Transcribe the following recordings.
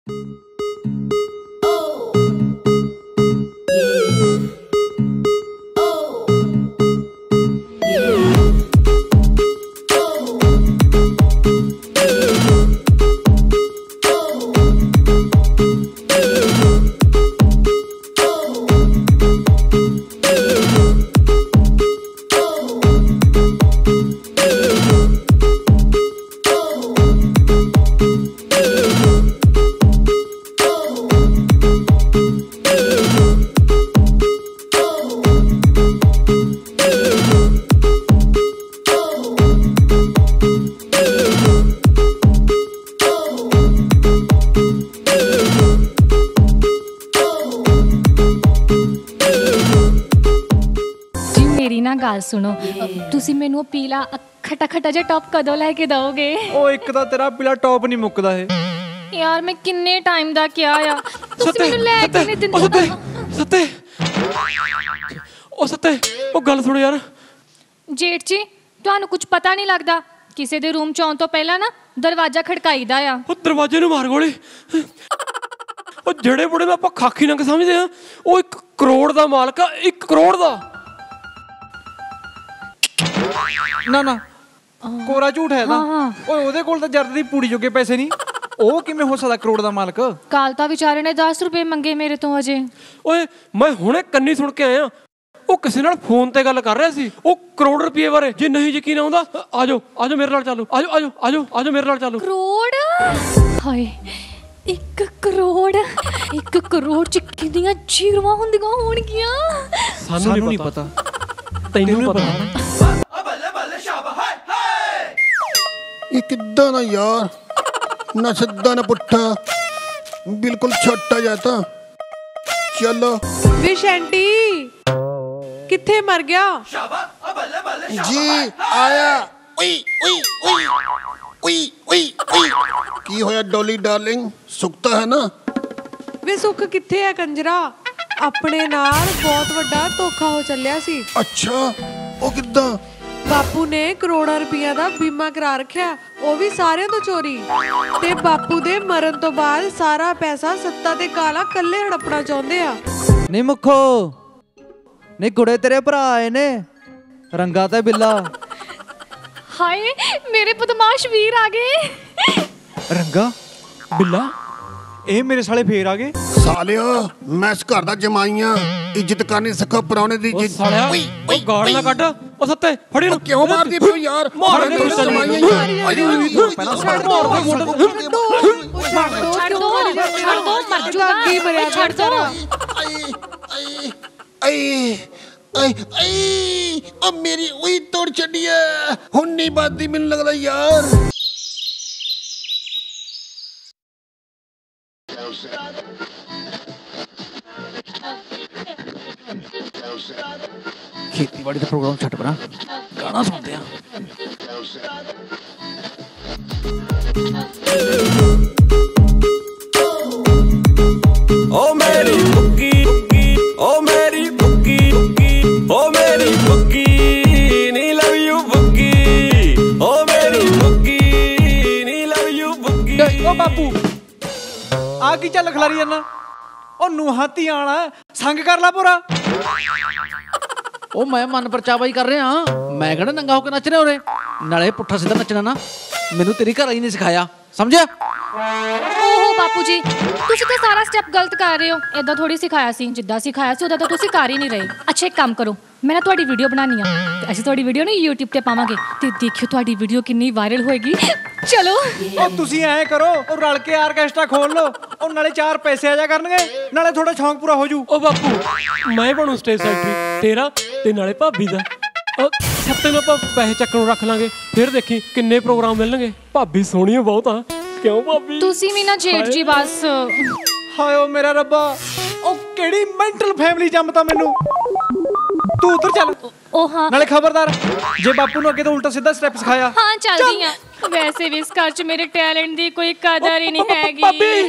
गल सुनो तुसी मैनू पीला खटा खटा जा टॉप कदों लैके दोगे? ओ एक ता तेरा पीला टॉप नहीं मुकदा है यार। मैं किन्ने टाइम दा क्या आ तुसी मैनू लैके नहीं दिंदे। सत्ते ओ सत्ते ओ गल सुनो यार। जेठ जी तुहानू कुछ पता नहीं लगदा किसी दे रूम च आउण तो पहला ना दरवाजा खड़काईदा आ। ओ दरवाजे नू मार गोली। ओ जेड़े बुढ़े नू आपां खाकी नंग समझदे आ ओ 1 करोड़ दा मालक आ। 1 करोड़ दा ना ना कोरा झूठ है ना। ओए ओदे कोल तां जर्द दी पूड़ी जोगे पैसे नहीं। ओ किवें हो सकदा करोड़ दा मालक? काल तां बेचारे ने 10 रुपए मंगे मेरे तो अजे। ओए मैं हुणे कन्नी सुन के आया ओ किसी नाल फोन ते गल कर रहा सी ओ करोड़ रुपए बारे। जे नहीं यकीन आउंदा आजो आजो मेरे नाल चलो। आजो आजो आजो आजो मेरे नाल चलो। करोड़ हाय 1 करोड़ 1 करोड़ च किन्नियां जीरोआं हुंदियां होणगियां? सानू नहीं पता तैनू पता। ये किद्दां ना यार, ना सीधा ना पुट्ठा, बिल्कुल छोटा जाता। चलो विश आंटी किथे मर गया? जी आया। उई उई उई उई उई उई की होया डॉली डार्लिंग, सुखता है ना? वे सुख किथे है कंजरा? अपने नाल बहुत वड्डा धोखा हो चलिया सी। अच्छा ओ किद्दां? बापू ने करोड़ां रुपया दा बीमा करा रखिया, वो भी सारे तो चोरी। ते बापू दे मरण तो बाद सारा पैसा सत्ता ते काला कल्ले हड़पना चाहुंदे आ। नहीं मुखो नहीं कुड़े तेरे भरा आए ने रंगा ते बिल्ला। हाय मेरे बदमाश वीर आ गए। रंगा बिल्ला ए मेरे साले फेर आ गए। सालिया मैं इस घर दा जमाईया, इज्जत करनी सिखो पुराने दी इज्जत। सालिया ओ गाड़ ना कट ओ सत्ते फड़ी नु। क्यों मारदी पियो यार? मार दे जमाईया छड़ दो मर जूगा छड़ दो। ओ मेरी उई तोड़ छड़ी है, हुन नहीं बादी मैनूं लगदा यार। खेतीबाड़ी का प्रोग्राम छट परा, गाना सुनते हैं। ओ मेरी बुक्की ओ मेरी बुक्की ओ मेरी बुक्की नी लव यू बुक्की ओ मेरी बुक्की नी लव यू बुक्की। ओ बापू आ की चल खलारी जाना? ओ नूहां धीआं आना संग कर ला पूरा। ओ मैं मन परचावा ही कर रहा हाँ, मैं कहना नंगा होकर नच रहे हो रे। नाले पुट्ठा सीधा नचना ना मैनू तेरी घर आई नहीं सिखाया, समझे? ओहो बापू जी तुसी तो सारा स्टेप गलत कर रहे हो। इदा थोड़ी सिखाया सी, जिद्दां सिखाया सी उदा तो तुसी कर ही नहीं रहे। अच्छा एक काम करो, मैं ना तुहाडी वीडियो बनानी आ ते असीं तुहाडी वीडियो ना YouTube ते पावांगे ते देखियो तुहाडी वीडियो कितनी वायरल होएगी। चलो ओ तुसी ऐ करो और रल के आर्केस्ट्रा खोल लो और नाले 4 पैसे आ जा करनगे, नाले थोड़ा शौक पूरा हो जू। ओ बापू मैं बनू स्टेज सेक्रेटरी तेरा ते नाले भाभी दा। सत्ते ਨੂੰ ਆਪਾਂ ਪੈਸੇ ਚੱਕਣ ਨੂੰ ਰੱਖ ਲਾਂਗੇ, ਫਿਰ ਦੇਖੀ ਕਿੰਨੇ ਪ੍ਰੋਗਰਾਮ ਮਿਲਣਗੇ। ਭਾਬੀ ਸੋਹਣੀ ਬਹੁਤ ਆ, ਕਿਉਂ ਭਾਬੀ? ਤੁਸੀਂ ਵੀ ਨਾ ਜੇਠ ਜੀ ਬਸ। ਹਾਏ ਓ ਮੇਰਾ ਰੱਬਾ, ਉਹ ਕਿਹੜੀ ਮੈਂਟਲ ਫੈਮਿਲੀ ਜੰਮਤਾ ਮੈਨੂੰ। ਤੂੰ ਉਧਰ ਚੱਲ। ओ हाँ नाले खबरदार जे बापू ने अगे तो उल्टा सीधा स्टेप सिखाया। हाँ चलदी हां, वैसे भी इस घर च मेरे टैलेंट दी कोई कदर ही नहीं हैगी।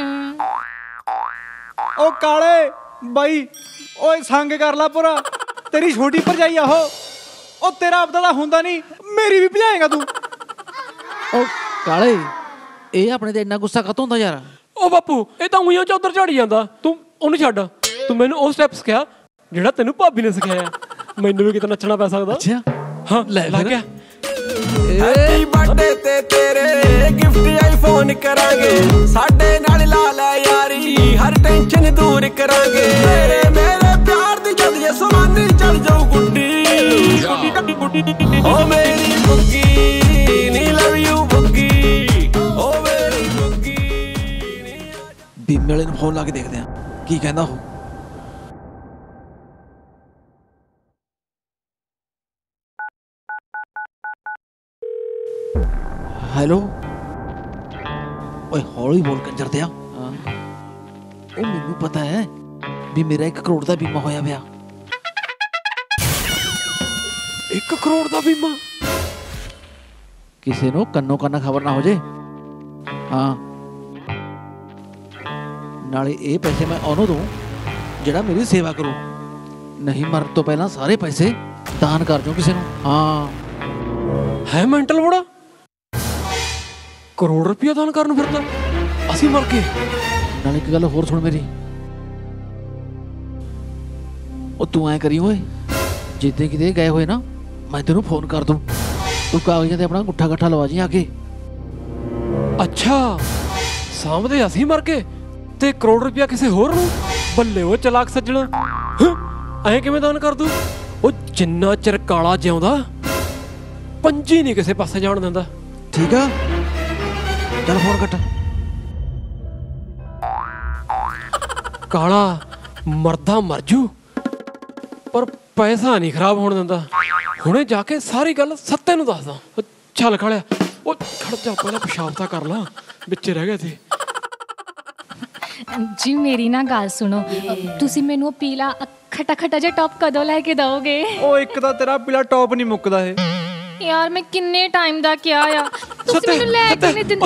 ओ काले बाई ओए संग कर ला पूरा, तेरी छोटी भरजाई आहो। ओ तेरा आपदा दा हुंदा नहीं, मेरी भी भजाएगा तू। ओ काले ए अपने ते इन्ना गुस्सा कतों होंदा यार? ਉਹ ਬਾਪੂ ਇਹ ਤਾਂ ਉਈਆਂ ਚ ਉਧਰ ਝਾੜੀ ਜਾਂਦਾ ਤੂੰ ਉਹਨੂੰ ਛੱਡ ਤੂੰ ਮੈਨੂੰ ਉਹ ਸਟੈਪ ਸਿਖਾ ਜਿਹੜਾ ਤੈਨੂੰ ਭਾਬੀ ਨੇ ਸਿਖਾਇਆ ਮੈਨੂੰ ਵੀ ਕਿਤੇ ਨੱਚਣਾ ਪੈ ਸਕਦਾ ਅੱਛਾ ਹਾਂ ਲੈ ਲੱਗ ਗਿਆ ਹੈਪੀ ਬਰਥਡੇ ਤੇ ਤੇਰੇ ਗਿਫਟ ਆਈਫੋਨ ਕਰਾਂਗੇ ਸਾਡੇ ਨਾਲ ਲਾ ਲੈ ਯਾਰੀ ਹਰ ਟੈਨਸ਼ਨ ਦੂਰ ਕਰਾਂਗੇ ਤੇਰੇ ਮੇਰੇ ਪਿਆਰ ਦੀ ਜਦ ਜੇ ਸਮਾਨੀ ਚੜ ਜਾਊ ਗੁੱਡੀ ਓ ਮੇਰੀ ਬੁੱਗੀ ਨੀ ਲਵ ਯੂ ਬੁੱਗੀ ਓ ਮੇਰੀ ਬੁੱਗੀ ਬੀਮੇ ਵਾਲੇ ਨੂੰ ਫੋਨ ਲਾ ਕੇ ਦੇਖਦੇ ਆ ਕੀ ਕਹਿੰਦਾ ਉਹ ਹੈਲੋ ਓਏ ਹੌਲੀ ਬੋਲ ਕੰਜਰ ਦਿਆ ਉਹ ਮੈਨੂੰ ਪਤਾ ਹੈ ਵੀ ਮੇਰਾ 1 ਕਰੋੜ ਦਾ ਬੀਮਾ ਹੋਇਆ ਪਿਆ 1 ਕਰੋੜ ਦਾ ਬੀਮਾ ਕਿਸੇ ਨੂੰ ਕੰਨੋਂ ਕੰਨ ਖਬਰ ਨਾ ਹੋ ਜੇ ਹਾਂ ਨਾਲੇ ਇਹ ਪੈਸੇ ਮੈਂ ਉਹਨੂੰ ਦੂੰ ਜਿਹੜਾ ਮੇਰੀ ਸੇਵਾ ਕਰੂ ਨਹੀਂ ਮਰਨ ਤੋਂ ਪਹਿਲਾਂ ਸਾਰੇ ਪੈਸੇ ਦਾਨ ਕਰ ਦਿਓ ਕਿਸੇ ਨੂੰ ਹਾਂ ਹੈ ਮੈਂਟਲ ਬੜਾ ਕਰੋੜ ਰੁਪਇਆ ਦਾਨ ਕਰਨ ਫਿਰਦਾ ਅਸੀਂ ਮਰ ਗਏ ਨਾਲੇ ਇੱਕ ਗੱਲ ਹੋਰ ਸੁਣ ਮੇਰੀ ਉਹ ਤੂੰ ਐ ਕਰੀ ਓਏ ਜਿੱਦੇ ਕਿਤੇ ਗਏ ਹੋਏ ਨਾ ਮੈਂ ਤੈਨੂੰ ਫੋਨ ਕਰ ਦੂੰ ਤੂੰ ਕਾਗਜ਼ਾਂ ਤੇ ਆਪਣਾ ਗੁੱਠਾ ਗੱਠਾ ਲਵਾ ਜੀ ਆ ਕੇ ਅੱਛਾ ਸਾਹਮਣੇ ਅਸੀਂ ਮਰ ਗਏ ਤੇ ਕਰੋੜ ਰੁਪਇਆ ਕਿਸੇ ਹੋਰ ਨੂੰ ਬੱਲੇ ਉਹ ਚਲਾਕ ਸੱਜਣਾ ਐ ਕਿਵੇਂ ਦਾਨ ਕਰ ਦੂ ਉਹ ਜਿੰਨਾ ਚਿਰ ਕਾਲਾ ਜਿਉਂਦਾ ਪੰਜੀ ਨਹੀਂ ਕਿਸੇ ਪਾਸੇ ਜਾਣ ਦਿੰਦਾ ਠੀਕ ਆ ਚੱਲ ਫੋਨ ਕੱਟ ਕਾਲਾ ਮਰਦਾ ਮਰ ਜੂ ਪਰ ਪੈਸਾ ਨਹੀਂ ਖਰਾਬ ਹੋਣ ਦਿੰਦਾ ਹੁਣੇ ਜਾ ਕੇ ਸਾਰੀ ਗੱਲ ਸੱਤੇ ਨੂੰ ਦੱਸਦਾ ਚੱਲ ਖੜਿਆ ਉਹ ਖੜ ਜਾ ਪਹਿਲਾਂ ਪਿਸ਼ਾਬ ਤਾਂ ਕਰ ਲਾ ਵਿੱਚੇ ਰਹਿ ਗਿਆ ਸੀ ਜੀ ਮੇਰੀ ਨਾ ਗੱਲ ਸੁਣੋ ਤੁਸੀਂ ਮੈਨੂੰ ਉਹ ਪੀਲਾ ਖੱਟਾ ਖੱਟਾ ਜਿਹਾ ਟੌਪ ਕਦੋਂ ਲੈ ਕੇ ਦਓਗੇ ਉਹ ਇੱਕ ਤਾਂ ਤੇਰਾ ਪੀਲਾ ਟੌਪ ਨਹੀਂ ਮੁੱਕਦਾ ਇਹ ਯਾਰ ਮੈਂ ਕਿੰਨੇ ਟਾਈਮ ਦਾ ਕਿਹਾ ਆ ਤੁਸੀਂ ਮੈਨੂੰ ਲੈ ਕੇ ਨਹੀਂ ਦਿੰਦੇ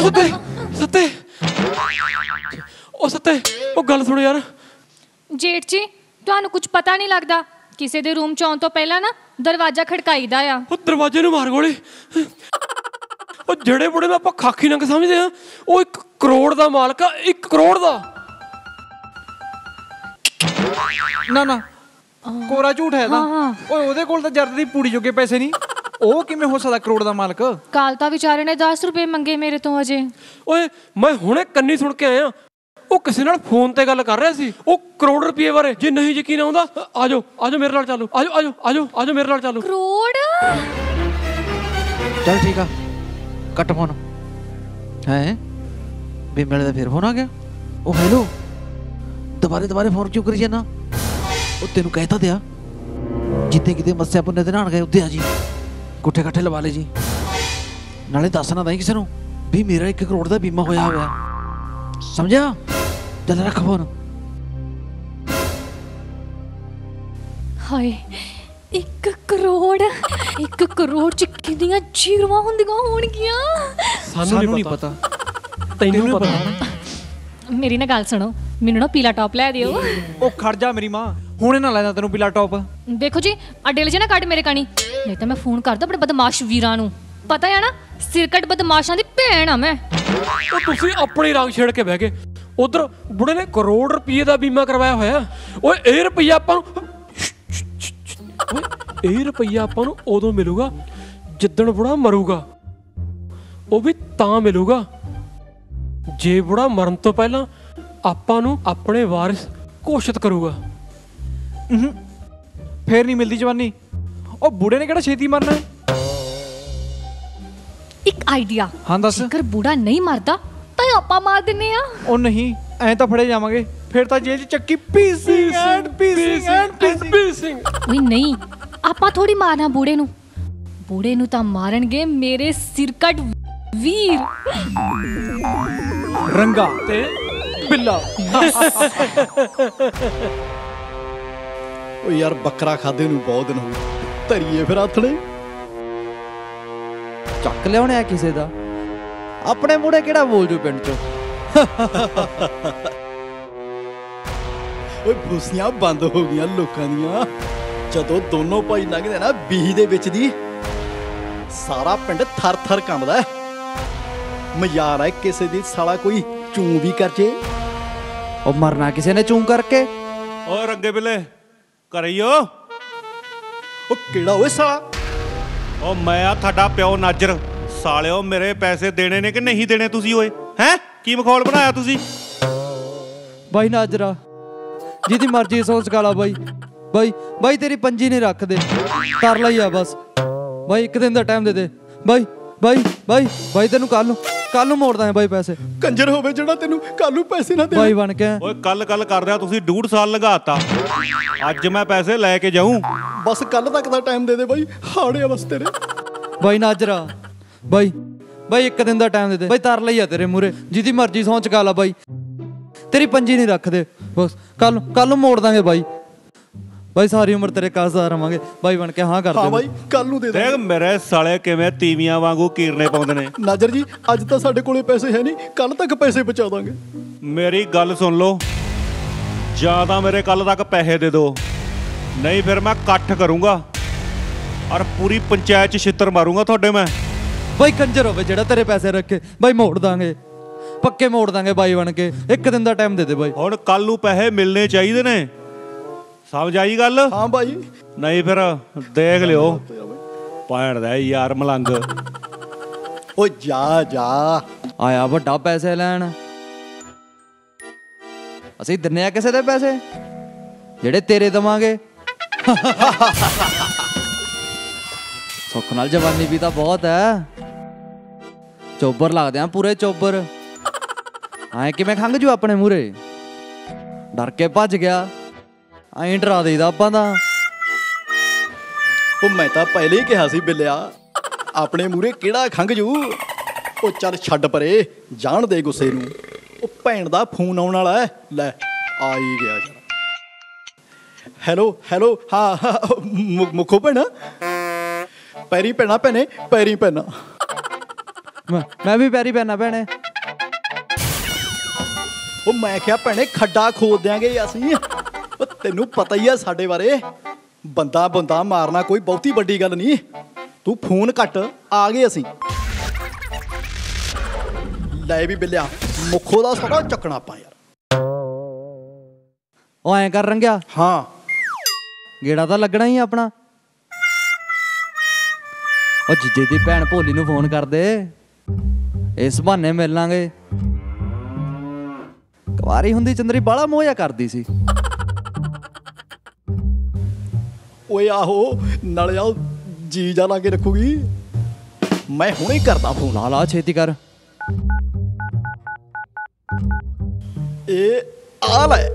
ਸੱਤੇ ਉਹ ਗੱਲ ਸੁਣ ਯਾਰ ਜੇਠ ਜੀ ਤੁਹਾਨੂੰ ਕੁਝ ਪਤਾ ਨਹੀਂ ਲੱਗਦਾ ਕਿਸੇ ਦੇ ਰੂਮ ਚ ਆਉਣ ਤੋਂ ਪਹਿਲਾਂ ਨਾ ਦਰਵਾਜ਼ਾ ਖੜਕਾਈਦਾ ਆ ਉਹ ਦਰਵਾਜ਼ੇ ਨੂੰ ਮਾਰ ਗੋਲੀ ਉਹ ਜਿਹੜੇ ਬੁੜੇ ਨੂੰ ਆਪਾਂ ਖਾਕੀ ਨੰਗ ਸਮਝਦੇ ਆ ਉਹ 1 ਕਰੋੜ ਦਾ ਮਾਲਕ ਆ 1 ਕਰੋੜ ਦਾ ਨਾ ਕੋਰਾ ਝੂਠ ਹੈ ਤਾਂ ਓਏ ਉਹਦੇ ਕੋਲ ਤਾਂ ਜਰਦ ਦੀ ਪੂੜੀ ਜੋਗੇ ਪੈਸੇ ਨਹੀਂ ਉਹ ਕਿਵੇਂ ਹੋ ਸਕਦਾ ਕਰੋੜ ਦਾ ਮਾਲਕ ਕਾਲ ਤਾਂ ਵਿਚਾਰੇ ਨੇ 10 ਰੁਪਏ ਮੰਗੇ ਮੇਰੇ ਤੋਂ ਅਜੇ ਓਏ ਮੈਂ ਹੁਣੇ ਕੰਨੀ ਸੁਣ ਕੇ ਆਇਆ ਉਹ ਕਿਸੇ ਨਾਲ ਫੋਨ ਤੇ ਗੱਲ ਕਰ ਰਿਹਾ ਸੀ ਉਹ ਕਰੋੜ ਰੁਪਏ ਬਾਰੇ ਜੇ ਨਹੀਂ ਯਕੀਨ ਆਉਂਦਾ ਆਜੋ ਮੇਰੇ ਨਾਲ ਚੱਲੋ ਆਜੋ ਮੇਰੇ ਨਾਲ ਚੱਲੋ ਕਰੋੜ ਚੱਲ ਠੀਕ ਆ ਕੱਟ ਫੋਨ ਹੈ ਬੀਮੇ ਦਾ ਫਿਰ ਫੋਨ ਆ ਗਿਆ ਉਹ ਹੈਲੋ ਦੁਬਾਰੇ ਫੋਨ ਕਿਉਂ ਕਰੀ ਜਾਨਾ ਉਹ ਤੈਨੂੰ ਕਹਿਤਾ ਦਿਆ ਜਿੱਥੇ ਕਿਤੇ ਮੱਸਿਆ ਪੁੰਨੇ ਦੇ ਨਾਣ ਗਏ ਉੱਤੇ ਆ ਜੀ ਗੁੱਠੇ ਕੱਠੇ ਲਵਾ ਲੈ ਜੀ ਨਾਲੇ ਦੱਸ ਨਾ ਦਈ ਕਿਸੇ ਨੂੰ ਵੀ ਮੇਰਾ 1 ਕਰੋੜ ਦਾ ਬੀਮਾ ਹੋਇਆ ਸਮਝਿਆ ਚੱਲ ਰੱਖ ਫੋਨ ਹਾਏ 1 ਕਰੋੜ ਚ ਕਿੰਨੀਆਂ ਜ਼ੀਰੋਆਂ ਹੁੰਦੀਆਂ ਹੋਣਗੀਆਂ ਸਾਨੂੰ ਨਹੀਂ ਪਤਾ ਤੈਨੂੰ ਪਤਾ ਮੇਰੀ ਨਾ ਗੱਲ ਸੁਣੋ ਮੈਨੂੰ ਨਾ ਪੀਲਾ ਟੌਪ ਲੈ ਦਿਓ ਉਹ ਖੜ ਜਾ ਮੇਰੀ ਮਾਂ ਹੁਣੇ ਨਾ ਲੈਦਾ ਤੈਨੂੰ ਪੀਲਾ ਟੌਪ ਦੇਖੋ ਜੀ ਅੱਡੇ ਜੇ ਨਾ ਕੱਢ ਮੇਰੇ ਕਣੀ ਨਹੀਂ ਤਾਂ ਮੈਂ ਫੋਨ ਕਰਦਾ ਆਪਣੇ ਬਦਮਾਸ਼ ਵੀਰਾਂ ਨੂੰ ਪਤਾ ਹੈ ਨਾ ਸਿਰਕਟ ਬਦਮਾਸ਼ਾਂ ਦੀ ਭੈਣ ਆ ਮੈਂ ਉਹ ਤੁਸੀਂ ਆਪਣੀ ਰੰਗ ਛੇੜ ਕੇ ਬਹਿ ਗਏ ਉਧਰ ਬੁੜੇ ਨੇ ਕਰੋੜ ਰੁਪਏ ਦਾ ਬੀਮਾ ਕਰਵਾਇਆ ਹੋਇਆ ਓਏ ਇਹ ਰੁਪਈਆ ਆਪਾਂ ਨੂੰ ਉਦੋਂ ਮਿਲੂਗਾ ਜਿੱਦਣ ਬੁੜਾ ਮਰੂਗਾ ਉਹ ਵੀ ਤਾਂ ਮਿਲੂਗਾ ਜੇ ਬੁੜਾ ਮਰਨ ਤੋਂ ਪਹਿਲਾਂ ਆਪਾਂ ਨੂੰ ਆਪਣੇ ਵਾਰਿਸ ਘੋਸ਼ਿਤ ਕਰੂਗਾ ਫੇਰ ਨਹੀਂ ਮਿਲਦੀ ਜਵਾਨੀ ਉਹ ਬੁੜੇ ਨੇ ਕਿਹੜਾ ਛੇਤੀ ਮਰਨਾ ਇੱਕ ਆਈਡੀਆ ਹਾਂ ਦੱਸ ਜੇਕਰ ਬੁੜਾ ਨਹੀਂ ਮਰਦਾ ਤਾਂ ਆਪਾਂ ਮਾਰ ਦਿੰਨੇ ਆ ਉਹ ਨਹੀਂ ਐਂ ਤਾਂ ਫੜੇ ਜਾਵਾਂਗੇ ਫਿਰ ਤਾਂ ਜੇਲ੍ਹ 'ਚ ਚੱਕੀ ਪੀਸਿੰਗ ਓਏ ਨਹੀਂ ਆਪਾਂ ਥੋੜੀ ਮਾਰਨਾ ਬੁੜੇ ਨੂੰ ਤਾਂ ਮਾਰਨਗੇ ਮੇਰੇ ਸਿਰਕਟ ਵੀਰ ਰੰਗਾ ਤੇ ਬਿੱਲਾ ਓ ਯਾਰ ਬੱਕਰਾ ਖਾਦੇ ਨੂੰ ਬਹੁਤ ਦਿਨ ਹੋ ਗਏ ਧਰੀਏ ਫਿਰ ਆਥਣੇ ਚੱਕ ਲਿਆਉਣਿਆ ਕਿਸੇ ਦਾ ਆਪਣੇ ਮੂਹਰੇ ਕਿਹੜਾ ਬੋਲ ਜੂ ਪਿੰਡ ਚੋਂ ਓਏ ਫੁੱਸੀਆਂ ਬੰਦ ਹੋ ਗਈਆਂ ਲੋਕਾਂ ਦੀਆਂ ਜਦੋਂ ਦੋਨੋਂ ਭਾਈ ਲੰਘਦੇ ਨਾ ਬੀਹੀ ਦੇ ਵਿੱਚ ਦੀ ਸਾਰਾ ਪਿੰਡ ਥਰ ਥਰ ਕੰਬਦਾ ਮਜ਼ਾਰ ਹੈ ਕਿਸੇ ਦੀ ਸਾਲਾ ਕੋਈ ਚੂੰ ਵੀ ਕਰ ਜੇ। ਉਹ ਮਰਨਾ ਕਿਸੇ ਨੇ ਚੂੰ ਕਰਕੇ। ਓ ਰੰਗੇ ਬਿੱਲੇ ਕਰਿਓ। ਉਹ ਕਿਹੜਾ ਓਏ ਸਾਲਾ? ਓ ਮੈਂ ਆ ਤੁਹਾਡਾ ਪਿਓ ਨਾਜਰ। ਸਾਲਿਓ ਮੇਰੇ ਪੈਸੇ ਦੇਣੇ ਨੇ ਕਿ ਨਹੀਂ ਦੇਣੇ ਤੁਸੀਂ ਓਏ? ਹੈਂ ਕੀ ਮਖੌਲ ਬਣਾਇਆ ਤੁਸੀਂ? ਬਾਈ ਨਾਜਰਾ ਜਿਹਦੀ ਮਰਜ਼ੀ ਸੌ ਸਕਾ ਲਾ ਬਾਈ। ਬਾਈ ਤੇਰੀ ਪੰਜੀ ਨਹੀਂ ਰੱਖਦੇ, ਕਰ ਲਈ ਆ ਬਸ ਬਾਈ। ਇੱਕ ਦਿਨ ਦਾ ਟਾਈਮ ਦੇ ਦੇ ਬਾਈ ਤੈਨੂੰ ਕੱਲ ਨੂੰ ਮੋੜ ਦਾਂਗੇ ਬਾਈ ਪੈਸੇ। ਕੰਜਰ ਹੋਵੇ ਜਿਹੜਾ ਤੈਨੂੰ ਕੱਲ ਨੂੰ ਪੈਸੇ ਨਾ ਦੇ। ਬਾਈ ਬਣ ਕੇ ਓਏ ਕੱਲ ਕਰਦਿਆ ਤੁਸੀਂ 1.5 ਸਾਲ ਲਗਾਤਾ। ਅੱਜ ਮੈਂ ਪੈਸੇ ਲੈ ਕੇ ਜਾਊਂ। ਬਸ ਕੱਲ ਤੱਕ ਦਾ ਟਾਈਮ ਦੇ ਦੇ ਬਾਈ, ਹਾੜੇ ਆ ਬਸ ਤੇਰੇ। ਬਾਈ ਨਾਜਰਾ ਬਾਈ ਇੱਕ ਦਿਨ ਦਾ ਟਾਈਮ ਦੇ ਦੇ ਬਾਈ। ਤਰ ਲਈ ਆ ਤੇਰੇ ਮੂਰੇ, ਜਿਹਦੀ ਮਰਜ਼ੀ ਸਹੁੰ ਚੁਕਾ ਲਾ ਬਾਈ। ਤੇਰੀ ਪੰਜੀ ਨਹੀਂ ਰੱਖਦੇ ਬਸ। ਕੱਲ ਨੂੰ ਮੋੜ ਦਾਂਗੇ ਬਾਈ ਸਾਰੀ ਉਮਰ ਤੇਰੇ ਕਾਜ਼ਦਾਰ ਰਵਾਂਗੇ ਬਾਈ ਬਣ ਕੇ। ਹਾਂ ਕਰ ਦੇ। ਹਾਂ ਬਾਈ ਕੱਲ ਨੂੰ ਦੇ ਦੇ। ਦੇਖ ਮੇਰੇ ਸਾਲੇ ਕਿਵੇਂ ਤੀਵੀਆਂ ਵਾਂਗੂ ਕੀਰਨੇ ਪਾਉਂਦੇ ਨੇ। ਨਾਜਰ ਜੀ ਅੱਜ ਤਾਂ ਸਾਡੇ ਕੋਲੇ ਪੈਸੇ ਹੈ ਨਹੀਂ, ਕੱਲ ਤੱਕ ਪੈਸੇ ਪਹੁੰਚਾ ਦਾਂਗੇ। ਮੇਰੀ ਗੱਲ ਸੁਣ ਲਓ, ਜਾਂ ਤਾਂ ਮੇਰੇ ਕੱਲ ਤੱਕ ਪੈਸੇ ਦੇ ਦਿਓ, ਨਹੀਂ ਫਿਰ ਮੈਂ ਇਕੱਠ ਕਰੂੰਗਾ ਔਰ ਪੂਰੀ ਪੰਚਾਇਤ 'ਚ ਛਿੱਤਰ ਮਾਰੂੰਗਾ ਤੁਹਾਡੇ ਮੈਂ। ਬਾਈ ਕੰਜਰ ਹੋਵੇ ਜਿਹੜਾ ਤੇਰੇ ਪੈਸੇ ਰੱਖੇ ਬਾਈ, ਮੋੜ ਦਾਂਗੇ ਪੱਕੇ ਮੋੜ ਦਾਂਗੇ ਬਾਈ ਬਣ ਕੇ। ਇੱਕ ਦਿਨ ਦਾ ਟਾਈਮ ਦੇ ਦੇ ਬਾਈ। ਹੁਣ ਕੱਲ ਨੂੰ ਪੈਸੇ ਮਿਲਣੇ ਚਾਹੀਦੇ ਨੇ, ਸਮਝ ਆਈ ਗੱਲ? ਹਾਂ ਬਾਈ। ਨਹੀਂ ਫਿਰ ਦੇਖ ਲਿਓ ਭੈਣ ਦਾ ਯਾਰ ਮਲੰਗ। ਓ ਜਾ ਆਇਆ ਵੱਡਾ ਪੈਸੇ ਲੈਣ। ਅਸੀਂ ਦਿੰਨੇ ਆ ਕਿਸੇ ਦੇ ਪੈਸੇ ਜਿਹੜੇ ਤੇਰੇ ਦਵਾਂਗੇ। ਸੁੱਖ ਨਾਲ ਜਵਾਨੀ ਵੀ ਤਾਂ ਬਹੁਤ ਹੈ। ਚੋਬਰ ਲੱਗਦੇ ਆ ਪੂਰੇ ਚੋਬਰ। ਐਂ ਕਿਵੇਂ ਖੰਘ ਜੂ ਆਪਣੇ ਮੂਰੇ? ਡਰ ਕੇ ਭੱਜ ਗਿਆ। ਐਂ ਡਰਾ ਦੇਈਦਾ ਆਪਾਂ ਤਾਂ। ਉਹ ਮੈਂ ਤਾਂ ਪਹਿਲੇ ਹੀ ਕਿਹਾ ਸੀ ਬਿੱਲਿਆ, ਆਪਣੇ ਮੂਰੇ ਕਿਹੜਾ ਖੰਘ ਜੂ। ਉਹ ਚੱਲ ਛੱਡ ਪਰੇ, ਜਾਣ ਦੇ ਗੁੱਸੇ ਨੂੰ। ਉਹ ਭੈਣ ਦਾ ਫੋਨ ਆਉਣ ਵਾਲਾ ਹੈ। ਲੈ ਆ ਹੀ ਗਿਆ ਯਾਰ। ਹੈਲੋ ਹਾਂ ਮੁੱਖੋ ਭੈਣਾ, ਪੈਰੀ ਪੈਣਾ ਭੈਣੇ, ਪੈਰੀ ਪੈਣਾ। ਮੈਂ ਵੀ ਪੈਰੀ ਪੈਣਾ ਭੈਣੇ। ਉਹ ਮੈਂ ਕਿਹਾ ਭੈਣੇ ਖੱਡਾ ਖੋਦ ਦਿਆਂਗੇ ਅਸੀਂ। ਉਹ ਤੈਨੂੰ ਪਤਾ ਹੀ ਆ ਸਾਡੇ ਬਾਰੇ, ਬੰਦਾ ਮਾਰਨਾ ਕੋਈ ਬਹੁਤੀ ਵੱਡੀ ਗੱਲ ਨਹੀਂ। ਤੂੰ ਫੋਨ ਕੱਟ, ਆ ਗਏ ਅਸੀਂ। ਲੈ ਵੀ ਬਿੱਲਿਆ, ਮੁੱਖੋ ਦਾ ਸਾਰਾ ਚੱਕਣਾ ਆਪਾਂ ਯਾਰ। ਉਹ ਐਂ ਕਰ ਰੰਗਿਆ। ਹਾਂ ਗੇੜਾ ਤਾਂ ਲੱਗਣਾ ਹੀ ਆਪਣਾ। ਉਹ ਜੀਜੇ ਦੀ ਭੈਣ ਭੋਲੀ ਨੂੰ ਫੋਨ ਕਰ ਦੇ, ਇਸ ਬਹਾਨੇ ਮਿਲ ਲਾਂਗੇ। ਕੁਆਰੀ ਹੁੰਦੀ ਚੰਦਰੀ ਬਾਲਾ ਮੋਹ ਕਰਦੀ ਸੀ। ਓਏ ਆਹੋ, ਨਾਲੇ ਆਓ ਜੀ ਜਾ ਲਾ ਕੇ ਰੱਖੂਗੀ। ਮੈਂ ਹੁਣੇ ਕਰਦਾ ਫੋਨ। ਲਾ ਛੇਤੀ ਕਰ। ਇਹ ਆ ਲੈ।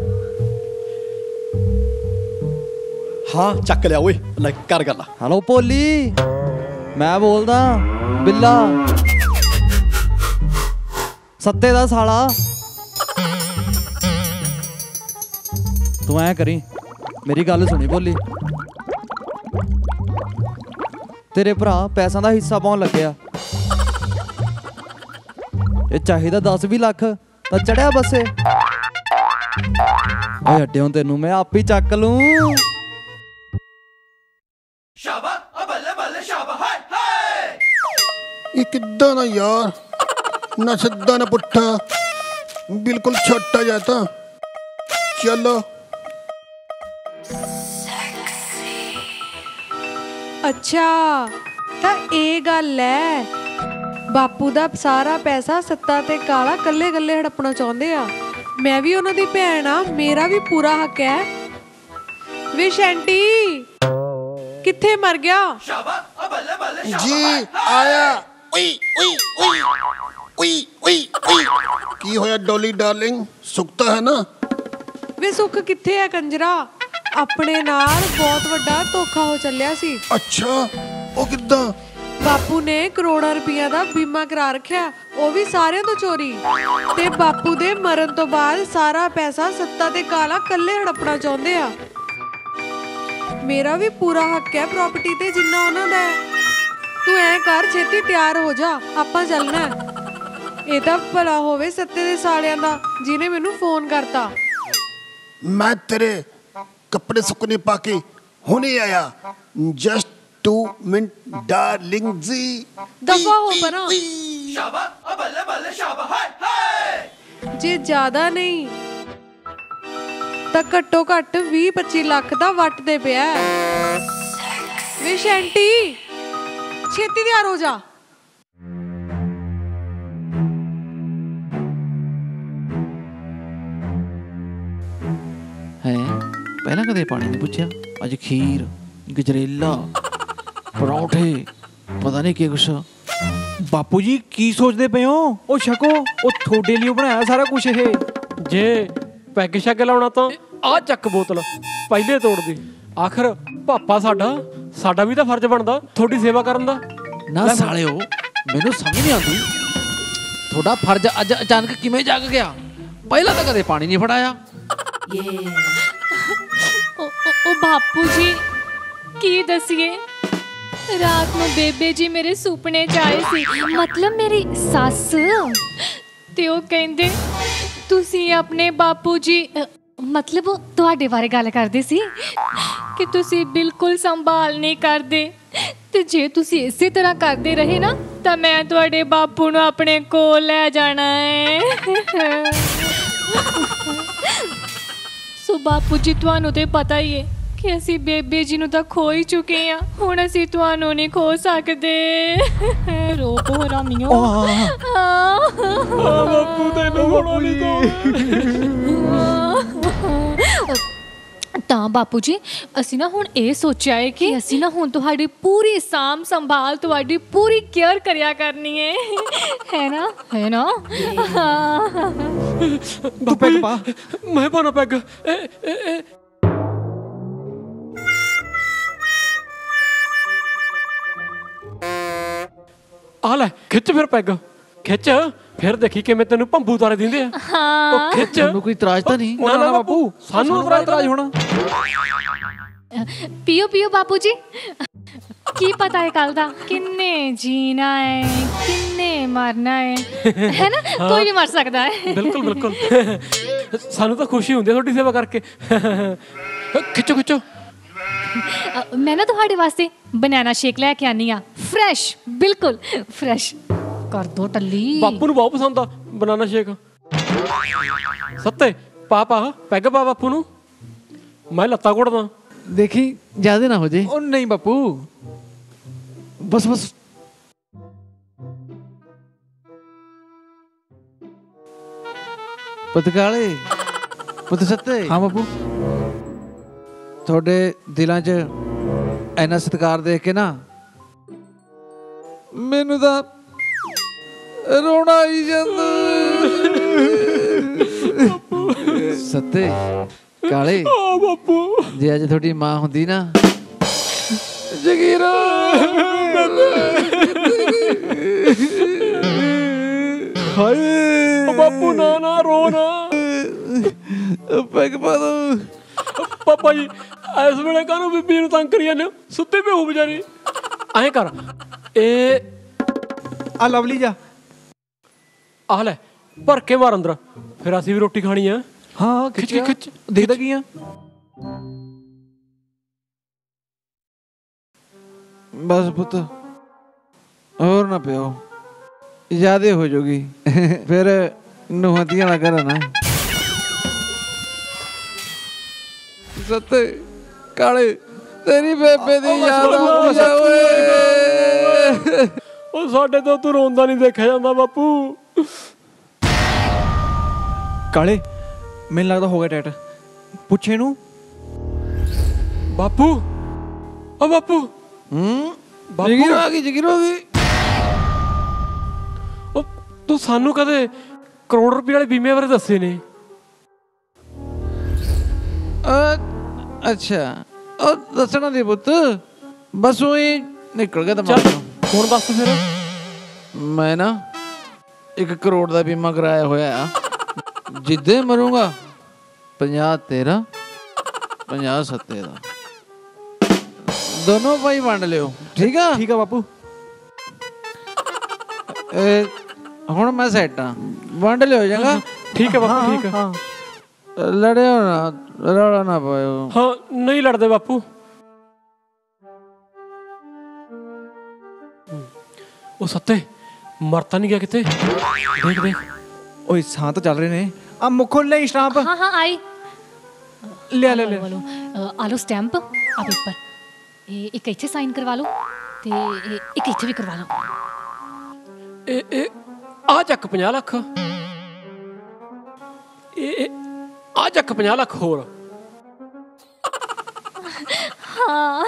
ਹਾਂ ਚੱਕ ਲਿਆ ਓਏ, ਲੈ ਕਰ ਗੱਲ। ਹੈਲੋ ਭੋਲੀ, ਮੈਂ ਬੋਲਦਾ ਬਿੱਲਾ, ਸੱਤੇ ਦਾ ਸਾਲਾ। ਤੂੰ ਐਂ ਕਰੀ, ਮੇਰੀ ਗੱਲ ਸੁਣੀ ਭੋਲੀ। ਤੇਰੇ ਭਰਾ ਪੈਸਿਆਂ ਦਾ ਹਿੱਸਾ ਪਾਉਣ ਲੱਗਿਆ। ਇਹ ਚਾਹੀਦਾ 10-20 ਲੱਖ ਤਾਂ ਚੜਿਆ ਬੱਸੇ। ਓਏ ਅੱਡਿਓਂ ਤੈਨੂੰ ਮੈਂ ਆਪ ਹੀ ਚੱਕ ਲੂੰ। ਇਹ ਕਿੱਦਾਂ ਦਾ ਯਾਰ, ਨਾ ਸਿੱਧਾ ਨਾ ਪੁੱਠਾ, ਬਿਲਕੁਲ ਛੋਟਾ ਜਿਹਾ। ਤਾਂ ਚਲੋ ਅੱਛਾ ਤਾਂ ਇਹ ਗੱਲ ਹੈ। ਬਾਪੂ ਦਾ ਸਾਰਾ ਪੈਸਾ ਸੱਤਾ ਤੇ ਕਾਲਾ ਕੱਲੇ ਹੜੱਪਣਾ ਚਾਹੁੰਦੇ ਆ। ਮੈਂ ਵੀ ਉਹਨਾਂ ਦੀ ਭੈਣ ਆ, ਮੇਰਾ ਵੀ ਪੂਰਾ ਹੱਕ ਹੈ। ਵੇ ਸ਼ੈਂਟੀ ਕਿੱਥੇ ਮਰ ਗਿਆ? ਜੀ ਆਇਆ। ਓਏ ਓਏ ਓਏ ਓਏ ਓਏ ਓਏ, ਕੀ ਹੋਇਆ ਡੋਲੀ ਡਾਰਲਿੰਗ, ਸੁੱਤਾ ਹੈ ਨਾ? ਵੇ ਸੁੱਖ ਕਿੱਥੇ ਹੈ ਕੰਜਰਾ? ਆਪਣੇ ਨਾਲ ਬਹੁਤ ਵੱਡਾ ਧੋਖਾ ਹੋ ਚੱਲਿਆ ਸੀ। ਅੱਛਾ, ਉਹ ਕਿੱਦਾਂ? ਬਾਪੂ ਨੇ ਕਰੋੜਾਂ ਰੁਪਈਆ ਦਾ ਬੀਮਾ ਕਰਾ ਰੱਖਿਆ, ਉਹ ਵੀ ਸਾਰਿਆਂ ਤੋਂ ਚੋਰੀ। ਤੇ ਬਾਪੂ ਦੇ ਮਰਨ ਤੋਂ ਬਾਅਦ ਸਾਰਾ ਪੈਸਾ ਸੱਤਾ ਤੇ ਕਾਲਾ ਕੱਲੇ ਹੜੱਪਣਾ ਚਾਹੁੰਦੇ ਆ। ਮੇਰਾ ਵੀ ਪੂਰਾ ਹੱਕ ਹੈ ਪ੍ਰਾਪਰਟੀ ਤੇ ਜਿੰਨਾ ਉਹਨਾਂ ਦਾ ਹੈ। ਤੂੰ ਐ ਕਰ, ਛੇਤੀ ਤਿਆਰ ਹੋ ਜਾ, ਆਪਾਂ ਚੱਲਣਾ। ਇਹ ਤਾਂ ਭਲਾ ਹੋਵੇ ਸੱਤੇ ਦੇ ਸਾਲਿਆਂ ਦਾ ਜਿਹਨੇ ਮੈਨੂੰ ਫੋਨ ਕਰਤਾ। ਮੈਂ ਤੇਰੇ ਕੱਪੜੇ ਸੁੱਕਣੇ ਪਾ ਕੇ ਹੁਣੇ ਆਇਆ। ਜਸਟ 2 ਮਿੰਟ ਡਾਰਲਿੰਗ ਜੀ। ਦਫਾ ਹੋ ਪਰਾਂ। ਜੇ ਜ਼ਿਆਦਾ ਨਹੀਂ ਤਾਂ ਘੱਟੋ ਘੱਟ 20-25 ਲੱਖ ਦਾ ਵੱਟਦੇ ਪਿਆ। ਵੇ ਸ਼ੈਂਟੀ ਛੇਤੀ ਤਿਆਰ ਹੋ ਜਾ। ਹੈ ਪਹਿਲਾਂ ਕਦੇ ਪਾਣੀ ਨਹੀਂ ਪੁੱਛਿਆ, ਅੱਜ ਖੀਰ, ਗਜਰੇਲਾ, ਪਰੌਂਠੇ, ਪਤਾ ਨਹੀਂ ਕੀ ਕੁਛ। ਬਾਪੂ ਜੀ ਕੀ ਸੋਚਦੇ ਪਏ ਹੋ? ਉਹ ਛਕੋ, ਉਹ ਤੁਹਾਡੇ ਲਈ ਬਣਾਇਆ ਸਾਰਾ ਕੁਝ ਇਹ। ਜੇ ਪੈਗ ਸ਼ੈਗ ਲਾਉਣਾ ਤਾਂ ਆਹ ਚੱਕ ਬੋਤਲ ਪਹਿਲੇ ਤੋੜ ਦੀ। ਆਖਰ ਪਾਪਾ ਸਾਡਾ ਵੀ ਤਾਂ ਫਰਜ਼ ਬਣਦਾ ਤੁਹਾਡੀ ਸੇਵਾ ਕਰਨ ਦਾ। ਨਾ ਸਾਲਿਓ, ਮੈਨੂੰ ਸਮਝ ਨਹੀਂ ਆਉਂਦੀ ਤੁਹਾਡਾ ਫਰਜ਼ ਅੱਜ ਅਚਾਨਕ ਕਿਵੇਂ ਜਾਗ ਗਿਆ? ਪਹਿਲਾਂ ਤਾਂ ਕਦੇ ਪਾਣੀ ਨਹੀਂ ਫੜਾਇਆ। ਉਹ ਬਾਪੂ ਜੀ ਕੀ ਦਸੀਏ, ਰਾਤ ਨੂੰ ਬੇਬੇ ਜੀ ਮੇਰੇ ਸੁਪਨੇ 'ਚ ਆਏ ਸੀ, ਮਤਲਬ ਮੇਰੀ ਸੱਸ, ਤੇ ਉਹ ਕਹਿੰਦੇ ਤੁਸੀਂ ਆਪਣੇ ਬਾਪੂ ਜੀ ਮਤਲਬ ਤੁਹਾਡੇ ਬਾਰੇ ਗੱਲ ਕਰਦੇ ਸੀ ਕਿ ਤੁਸੀਂ ਬਿਲਕੁਲ ਸੰਭਾਲ ਨਹੀਂ ਕਰਦੇ, ਤੇ ਜੇ ਤੁਸੀਂ ਇਸੇ ਤਰ੍ਹਾਂ ਕਰਦੇ ਰਹੇ ਨਾ ਤਾਂ ਮੈਂ ਤੁਹਾਡੇ ਬਾਪੂ ਨੂੰ ਆਪਣੇ ਕੋਲ ਲੈ ਜਾਣਾ ਹੈ। ਸੋ ਬਾਪੂ ਜੀ ਤੁਹਾਨੂੰ ਤੇ ਪਤਾ ਹੀ ਹੈ ਕਿ ਅਸੀਂ ਬੇਬੇ ਜੀ ਨੂੰ ਤਾਂ ਖੋ ਹੀ ਚੁੱਕੇ ਹਾਂ, ਹੁਣ ਅਸੀਂ ਤੁਹਾਨੂੰ ਨਹੀਂ ਖੋ ਸਕਦੇ। ਰੋਕੋ ਹਰਾਮੀਓ। ਬਾਪੂ ਤੈਨੂੰ ਹੋਣਾ ਨਹੀਂ ਤਾਂ ਬਾਪੂ ਜੀ ਅਸੀਂ ਨਾ ਹੁਣ ਇਹ ਸੋਚਿਆ ਹੈ ਕਿ ਅਸੀਂ ਨਾ ਹੁਣ ਤੁਹਾਡੀ ਪੂਰੀ ਸਾਂਭ ਸੰਭਾਲ, ਤੁਹਾਡੀ ਪੂਰੀ ਕੇਅਰ ਕਰਿਆ ਕਰਨੀ ਹੈ ਨਾ, ਹੈ ਨਾ। ਤੂੰ ਪੈਗ ਪਾ, ਮੈਂ ਪਾਣਾ ਪੈਗ। ਆ ਲੈ ਖਿੱਚ ਫਿਰ ਪੈਗ, ਖਿੱਚ ਫਿਰ ਦੇਖੀ ਕਿਵੇਂ ਤੈਨੂੰ ਭੰਬੂ ਤਾਰੇ ਦਿੰਦੇ ਆ। ਹਾਂ ਖਿੱਚ। ਤੁਹਾਨੂੰ ਕੋਈ ਇਤਰਾਜ਼ ਤਾਂ ਨਹੀਂ? ਨਾ ਬਾਪੂ, ਸਾਨੂੰ ਇਤਰਾਜ਼ ਹੋਣਾ। ਪੀਓ ਪੀਓ ਬਾਪੂ ਜੀ, ਕੀ ਪਤਾ ਹੈ ਕੱਲ ਦਾ ਕਿੰਨੇ ਜੀਣਾ ਹੈ ਕਿੰਨੇ ਮਰਨਾ ਹੈ ਨਾ, ਕੋਈ ਵੀ ਮਰ ਸਕਦਾ ਹੈ। ਬਿਲਕੁਲ ਬਿਲਕੁਲ, ਸਾਨੂੰ ਤਾਂ ਖੁਸ਼ੀ ਹੁੰਦੀ ਹੈ ਤੁਹਾਡੀ ਸੇਵਾ ਕਰਕੇ। ਖਿੱਚੋ ਖਿੱਚੋ। ਮੈਂ ਨਾ ਤੁਹਾਡੇ ਵਾਸਤੇ ਬਨਾਨਾ ਸ਼ੇਕ ਲੈ ਕੇ ਆਨੀ ਆ, ਫਰੈਸ਼, ਬਿਲਕੁਲ ਫਰੈਸ਼। ਕਰ ਦੋ ਟੱਲੀ। ਬਾਪੂ ਨੂੰ ਬਹੁਤ ਪਸੰਦ ਆ ਬਨਾਨਾ ਸ਼ੇਕ। ਸੱਤੇ ਪਾਪਾ ਪੈਗ ਪਾ ਬਾਪੂ ਨੂੰ, ਮੈਂ ਲੱਤਾਂ ਘੁੱਟਦਾ। ਦੇਖੀ ਜ਼ਿਆਦਾ ਨਾ ਹੋ ਜੇ। ਉਹ ਨਹੀਂ ਬਾਪੂ, ਬਸ ਬਸ। ਪਤਕਾਲੇ ਪੁੱਤ ਸੱਤੇ। ਹਾਂ ਬਾਪੂ। ਤੁਹਾਡੇ ਦਿਲਾਂ 'ਚ ਇੰਨਾ ਸਤਿਕਾਰ ਦੇਖ ਕੇ ਨਾ ਮੈਨੂੰ ਤਾਂ ਰੋਣਾ ਆਈ ਜਾਂਦਾ। ਸੱਤੇ ਕਾਲੇ ਬਾਪੂ ਜੇ ਅੱਜ ਤੁਹਾਡੀ ਮਾਂ ਹੁੰਦੀ ਨਾ ਜਗੀਰਾ, ਹਾਏ ਬਾਪੂ ਨਾ ਨਾ ਰੋ ਨਾ। ਪੈਗ ਪਾ ਦੋ। ਪਾਪਾ ਜੀ ਇਸ ਵੇਲੇ ਕਾਹਨੂੰ ਬੀਬੀ ਨੂੰ ਤੰਗ ਕਰੀ ਜਾਂਦੇ ਹੋ, ਸੁੱਤੀ ਪਈ ਹੋ ਵਿਚਾਰੀ। ਐਂ ਕਰ, ਇਹ ਆ ਲਵਲੀ ਜਾ। ਆਹ ਲੈ ਭਰ ਕੇ ਮਾਰ ਅੰਦਰ, ਫਿਰ ਅਸੀਂ ਵੀ ਰੋਟੀ ਖਾਣੀ ਆ। ਹਾਂ ਖਿੱਚ ਖਿੱਚ। ਦੇਖਦਾ ਕੀ ਆ? ਬਸ ਪੁੱਤ ਹੋਰ ਨਾ ਪਿਓ, ਜ਼ਿਆਦੇ ਹੋ ਜਾਊਗੀ ਫਿਰ ਨੂੰਹਾਂ ਧੀਆਂ ਨਾ ਕਰਨਾ। ਸੱਤੇ ਕਾਲੇ ਤੇਰੀ ਬੇਬੇ ਦੀ ਯਾਦ ਆਉਂਦੀ ਆ ਓਏ। ਉਹ ਸਾਡੇ ਤੋਂ ਤੂੰ ਰੋਂਦਾ ਨਹੀਂ ਦੇਖਿਆ ਜਾਂਦਾ ਬਾਪੂ। ਕਾਲੇ ਮੈਨੂੰ ਲੱਗਦਾ ਹੋ ਗਿਆ ਟੈਟ, ਪੁੱਛੇ ਨੂੰ। ਬਾਪੂ ਓ ਬਾਪੂ। ਜਗੀਰ ਆ ਗਈ, ਜਗੀਰ ਆ ਗਈ। ਉਹ ਤੂੰ ਸਾਨੂੰ ਕਦੇ ਕਰੋੜ ਰੁਪਏ ਵਾਲੇ ਬੀਮੇ ਬਾਰੇ ਦੱਸੇ ਨੇ? ਅੱਛਾ ਉਹ ਦੱਸਣਾ ਦੀ ਪੁੱਤ, ਬਸ ਉਹੀ ਨਿਕਲ ਗਿਆ ਦਿਮਾਗ ਚੱਲ ਚੋਂ। ਹੁਣ ਦੱਸ ਫਿਰ। ਮੈਂ ਨਾ 1 ਕਰੋੜ ਦਾ ਬੀਮਾ ਕਰਾਇਆ ਹੋਇਆ ਆ। ਜਿੱਦੇ ਮਰੂੰਗਾ 50 ਤੇਰਾ 50 ਸੱਤੇ ਦਾ, ਦੋਨੋਂ ਭਾਈ ਵੰਡ ਲਿਓ। ਠੀਕ ਆ? ਠੀਕ ਆ ਬਾਪੂ। ਹੁਣ ਮੈਂ ਸੈੱਟ ਆ, ਵੰਡ ਲਿਓ ਚੰਗਾ। ਠੀਕ ਹੈ ਬਾਪੂ, ਠੀਕ ਹੈ। ਲੜਿਓ ਨਾ, ਰੌਲਾ ਨਾ ਪਾਇਓ। ਹਾਂ ਨਹੀਂ ਲੜਦੇ ਬਾਪੂ। ਉਹ ਸੱਤੇ ਮਰ ਤਾਂ ਨਹੀਂ ਗਿਆ ਕਿਤੇ? ਦੇਖ ਦੇਖ ਓਏ ਸਾਂ ਤਾਂ ਚੱਲ ਰਹੇ ਨੇ ਆ ਮੁੱਖੋਂ ਲੈ ਸਟਾਂਪ हाँ हाँ आई ले ले ले आलो स्टैंप आ पेपर एक इत्थे साइन करवा लो ते एक इत्थे भी करवा लो ਆ ਚੱਕ 50 ਲੱਖ ਆ ਚੱਕ 50 ਲੱਖ ਹੋਰ हाँ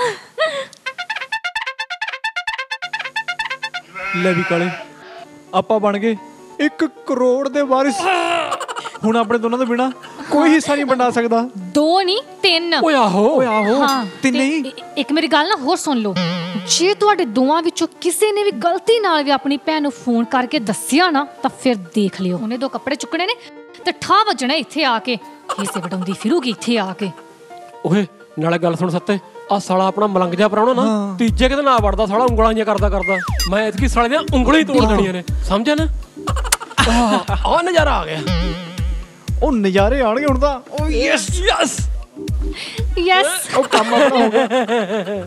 ਲੈ ਵੀ ਕਾਲੇ ਆਪਾਂ ਬਣ ਗਏ 1 ਕਰੋੜ ਦੇ ਵਾਰਿਸ ਹੁਣ ਆਪਣੇ ਦੋਨਾਂ ਤੋਂ ਬਿਨਾ ਕੋਈ ਹਿੱਸਾ ਨਹੀਂ ਵੰਡਾ ਸਕਦਾ 2 नहीं 3 ਓਏ ਆਹੋ हाँ ਤਿੰਨ ते ਨਹੀਂ ਇੱਕ ਮੇਰੀ ਗੱਲ ਨਾ ਹੋਰ ਸੁਣ ਲਓ ਜੇ ਤੁਹਾਡੇ ਦੋਵਾਂ ਵਿੱਚੋਂ ਕਿਸੇ ਨੇ ਵੀ ਗਲਤੀ ਨਾਲ ਵੀ ਆਪਣੀ ਭੈਣ ਨੂੰ ਫੋਨ ਕਰਕੇ ਦੱਸਿਆ ਨਾ ਤਾਂ ਫਿਰ ਦੇਖ ਲਿਓ ਉਹਨੇ 2 ਕੱਪੜੇ ਚੁੱਕਣੇ ਨੇ ਤੇ ਠਾ ਵੱਜਣਾ ਇੱਥੇ ਆ ਕੇ ਹਿੱਸੇ ਵਟਾਉਂਦੀ ਫਿਰੂਗੀ ਇੱਥੇ ਆ ਕੇ ਓਏ ਨਾਲੇ ਗੱਲ ਸੁਣ ਸੱਤੇ ਆ ਸਾਲਾ ਆਪਣਾ ਮਲੰਗ ਜਾ ਪਰਾਉਣਾ ਨਾ ਤੀਜੇ ਕਿਤੇ ਨਾ ਵੜਦਾ ਸਾਲਾ ਉਂਗਲਾਂ ਜਿਹੀਆਂ ਕਰਦਾ ਮੈਂ ਇਤਕੀ ਸਾਲੇ ਦੀਆਂ ਉਂਗਲਾਂ ਹੀ ਤੋੜ ਦੇਣੀਆਂ ਨੇ ਸਮਝਿਆ ਨਾ ਆ ਨਜ਼ਾਰਾ ਆ ਗਿਆ ਉਹ ਨਜ਼ਾਰੇ ਆਣਗੇ ਹੁਣ ਤਾਂ ਓ ਯੈਸ ਯੈਸ ਯੈਸ ਉਹ ਕੰਮ ਆਪਣਾ ਹੋ ਗਿਆ